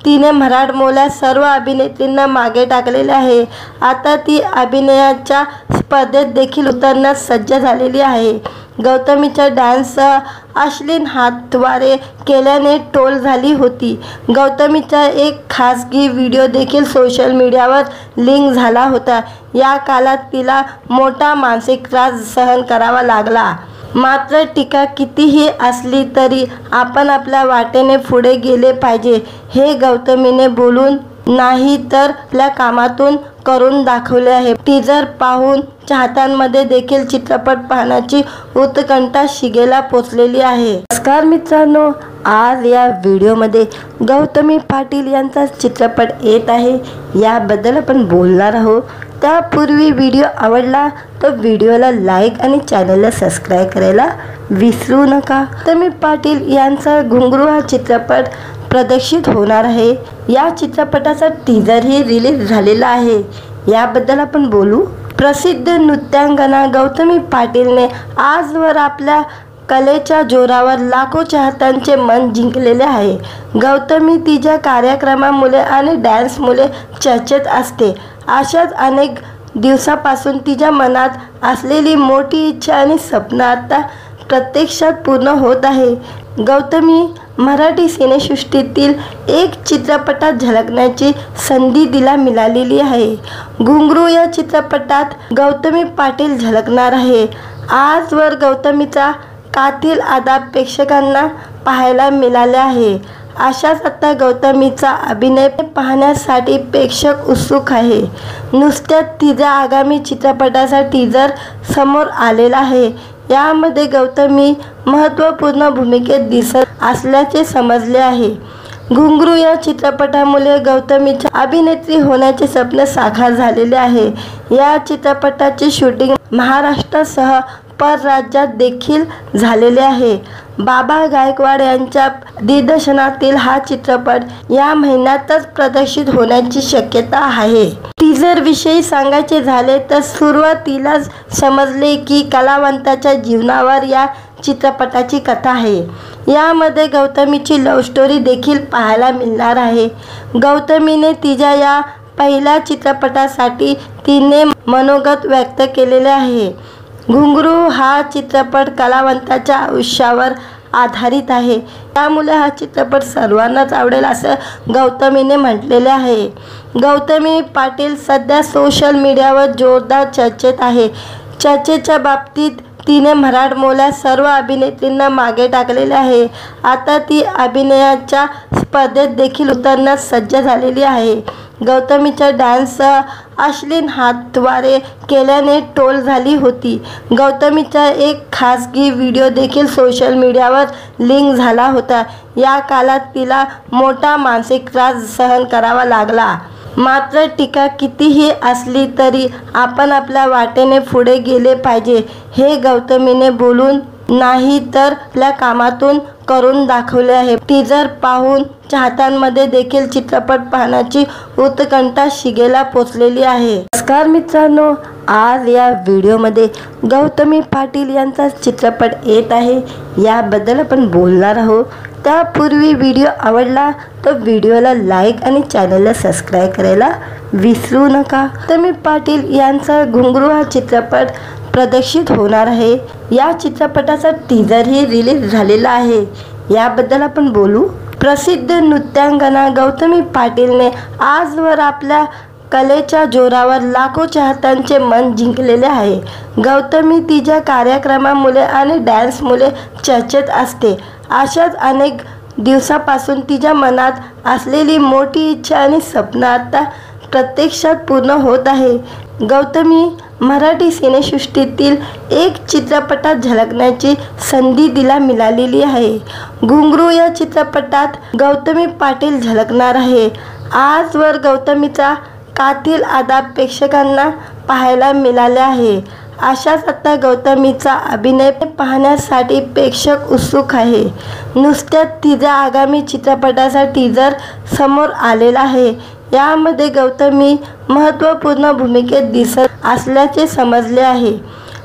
तिने मराठमोळ्या सर्व अभिनेत्रींना मागे टाकलेले आहे. आता ती अभिनयाच्या स्पर्धेत देखील उतरण्यास सज्ज झालेली आहे. गौतमीच्या डान्ससह अश्लील हातवारे केल्याने ट्रोल झाली होती. गौतमीचा एक खासगी व्हिडिओ देखील सोशल मीडियावर लिंक झाला होता. या काळात तिला मोठा मानसिक त्रास सहन करावा लागला. मात्र टीका कितीही असली तरी आपण आपल्या वाटेने पुढे गेले पाहिजे, हे गौतमीने बोलून नाही तर आपल्या कामातून करून दाखवले आहे. टीजर पाहून चाहत्यांमध्ये देखील चित्रपट पाहण्याची उत्कंठा शिगेला पोचलेली आहे. नमस्कार मित्रांनो, आज या व्हिडिओमध्ये गौतमी पाटील यांचा चित्रपट येत आहे, याबद्दल आपण बोलणार आहोत. त्यापूर्वी व्हिडिओ आवडला तर व्हिडिओला लाईक आणि चॅनलला सबस्क्राईब करायला विसरू नका. गौतमी पाटील यांचा घुंगरू हा चित्रपट प्रदर्शित होणार आहे. या चित्रपटाचा टीजरही रिलीज झालेला आहे, याबद्दल आपण बोलू. प्रसिद्ध नृत्यांगना गौतमी पाटीलने आजवर आपल्या कलेच्या जोरावर लाखो चाहत्यांचे मन जिंकलेले आहे. गौतमी तिच्या कार्यक्रमामुळे आणि डान्समुळे चर्चेत असते. अशाच अनेक दिवसापासून तिच्या मनात असलेली मोठी इच्छा आणि स्वप्न आता प्रत्यक्षात पूर्ण होत आहे. गौतमी मराठी सिनेसृष्टीतील एक चित्रपटात झलकण्याची संधी तिला मिळालेली आहे. घुंगरू या चित्रपटात गौतमी पाटील झलकणार आहे. आजवर गौतमीचा कातिल अदा प्रेक्षकांना पाहायला मिळाले आहे. अशाच आता गौतमीचा अभिनय पाहण्यासाठी प्रेक्षक उत्सुक आहे. नुसत्याच तिच्या आगामी चित्रपटाचा टीजर समोर आलेला आहे. यामध्ये गौतमी महत्त्वपूर्ण भूमिकेत दिसत असल्याचे समजले आहे. घुंगरू या चित्रपटामुळे गौतमीच्या अभिनेत्री होण्याचे स्वप्न साकार झालेले आहे. या चित्रपटाचे शूटिंग महाराष्ट्रासह परराज्यात देखील झालेले आहे. बाबा गायकवाड यांच्या दिग्दर्शनातील हा चित्रपट या महिन्यातच प्रदर्शित होण्याची शक्यता आहे. टीजर विषयी सांगायचे झाले तर सुरुवातीलाच समजले की कलावंताच्या जीवनावर या चित्रपटाची कथा आहे. यामध्ये गौतमीची लव्ह स्टोरी देखील पाहायला मिळणार आहे. गौतमीने तिच्या या पहिल्या चित्रपटासाठी तिने मनोगत व्यक्त केलेले आहे. घुंगरू हा चित्रपट कलावंताच्या आयुष्यावर आधारित आहे. त्यामुळे हा चित्रपट सर्वांनाच आवडेल असं गौतमीने म्हटलेले आहे. गौतमी पाटील सध्या सोशल मीडियावर जोरदार चर्चेत आहे. चर्चेच्या बाबतीत तिने मराठमोळ्या सर्व अभिनेत्रींना मागे टाकलेले आहे. आता ती अभिनयाच्या स्पर्धेत देखील उतरण्यास सज्ज झालेली आहे. गौतमीच्या डान्ससह अश्लील हातवारे केल्याने ट्रोल झाली होती. गौतमीचा एक खासगी व्हिडिओ देखील सोशल मीडियावर लिंक झाला होता. या काळात तिला मोठा मानसिक त्रास सहन करावा लागला. मात्र टीका कितीही असली तरी आपण आपल्या वाटेने पुढे गेले पाहिजे, हे गौतमीने बोलून नाही तर आपल्या कामातून करून दाखवले आहे. टीजर पाहून चाहत्यांमध्ये देखील चित्रपट पाहण्याची उत्कंठा शिगेला पोचलेली आहे. नमस्कार मित्रांनो, आज या व्हिडिओमध्ये गौतमी पाटील यांचा चित्रपट येत आहे, याबद्दल आपण बोलणार आहोत. त्यापूर्वी व्हिडिओ आवडला तर व्हिडिओला लाईक आणि चॅनलला सबस्क्राईब करायला विसरू नका. गौतमी पाटील यांचा घुंगरू हा चित्रपट प्रदर्शित होणार आहे. या चित्रपटाचा टीजरही रिलीज झालेला आहे, याबद्दल आपण बोलू. प्रसिद्ध नृत्यांगना गौतमी पाटीलने आजवर आपल्या कलेच्या जोरावर लाखो चाहत्यांचे मन जिंकलेले आहे. गौतमी तिच्या कार्यक्रमामुळे आणि डान्समुळे चर्चेत असते. अशाच अनेक दिवसापासून तिच्या मनात असलेली मोठी इच्छा आणि स्वप्न आता प्रत्यक्षात पूर्ण होत आहे. गौतमी मराठी सिनेसृष्टीतील एक चित्रपटात झलकण्याची संधी तिला मिळालेली आहे. घुंगरू या चित्रपटात गौतमी पाटील झलकणार आहे. आजवर गौतमीचा कातिल अदा प्रेक्षकांना पाहायला मिळाले आहे. अशाच आता गौतमीचा अभिनय पाहण्यासाठी प्रेक्षक उत्सुक आहे. नुसत्याच तिच्या आगामी चित्रपटाचा टीजर समोर आलेला आहे. यामध्ये गौतमी महत्त्वपूर्ण भूमिकेत दिसत असल्याचे समजले आहे.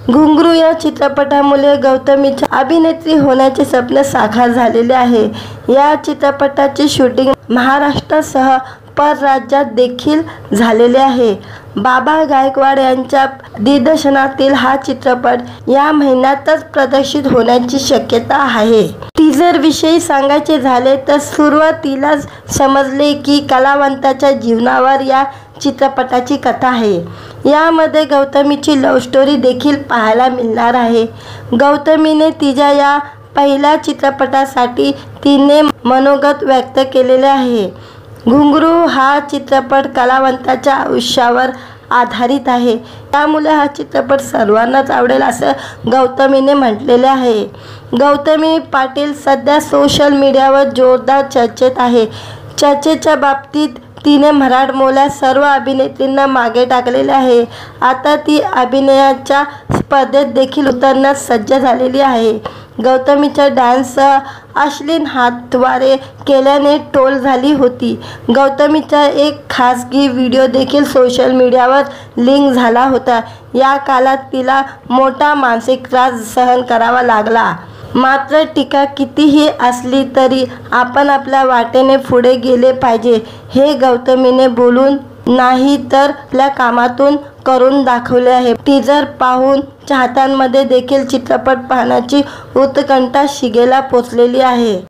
घुंगरू या चित्रपटामुळे गौतमीच्या अभिनेत्री होण्याचे स्वप्न साकार झालेले आहे। या चित्रपटाचे शूटिंग महाराष्ट्रासह परराज्यात देखील झालेले आहे। बाबा गायकवाड यांच्या दिग्दर्शनातील हा चित्रपट या महिन्यातच प्रदर्शित होण्याची शक्यता आहे। टीजर विषयी सांगायचे झाले तर सुरुवातीलाच समजले की कलावंताच्या जीवनावर या चित्रपटाची कथा आहे। यामध्ये गौतमीची लव्ह स्टोरी देखील पाहायला मिळणार आहे। गौतमीने तिच्या या पहिल्या चित्रपटासाठी तिने मनोगत व्यक्त केलेले आहे। घुंगरू हा चित्रपट कलावंताच्या आयुष्यावर आधारित आहे, त्यामुळे हा चित्रपट सर्वांनाच आवडेल असं गौतमीने म्हटलेले आहे। गौतमी पाटील सध्या सोशल मीडियावर जोरदार चर्चेत आहे। चर्चेच्या बाबतीत तिने मराठमोळ्या सर्व अभिनेत्रींना मागे टाकलेले आहे। आता ती अभिनयाच्या स्पर्धेत देखील उतरण्यास सज्ज झालेली आहे। गौतमीच्या डान्ससह अश्लील हातवारे केल्याने ट्रोल झाली होती। गौतमीचा एक खासगी व्हिडिओ देखील सोशल मीडियावर लिंक झाला होता। या काळात तिला मोठा मानसिक त्रास सहन करावा लागला। मात्र टीका कितीही असली तरी आपण आपल्या वाटेने पुढे गेले पाहिजे, हे गौतमीने बोलून नाही तर आपल्या कामातून करून दाखवले आहे। टीजर पाहून चाहत्यांमध्ये देखील चित्रपट पाहण्याची उत्कंठा शिगेला पोचलेली आहे।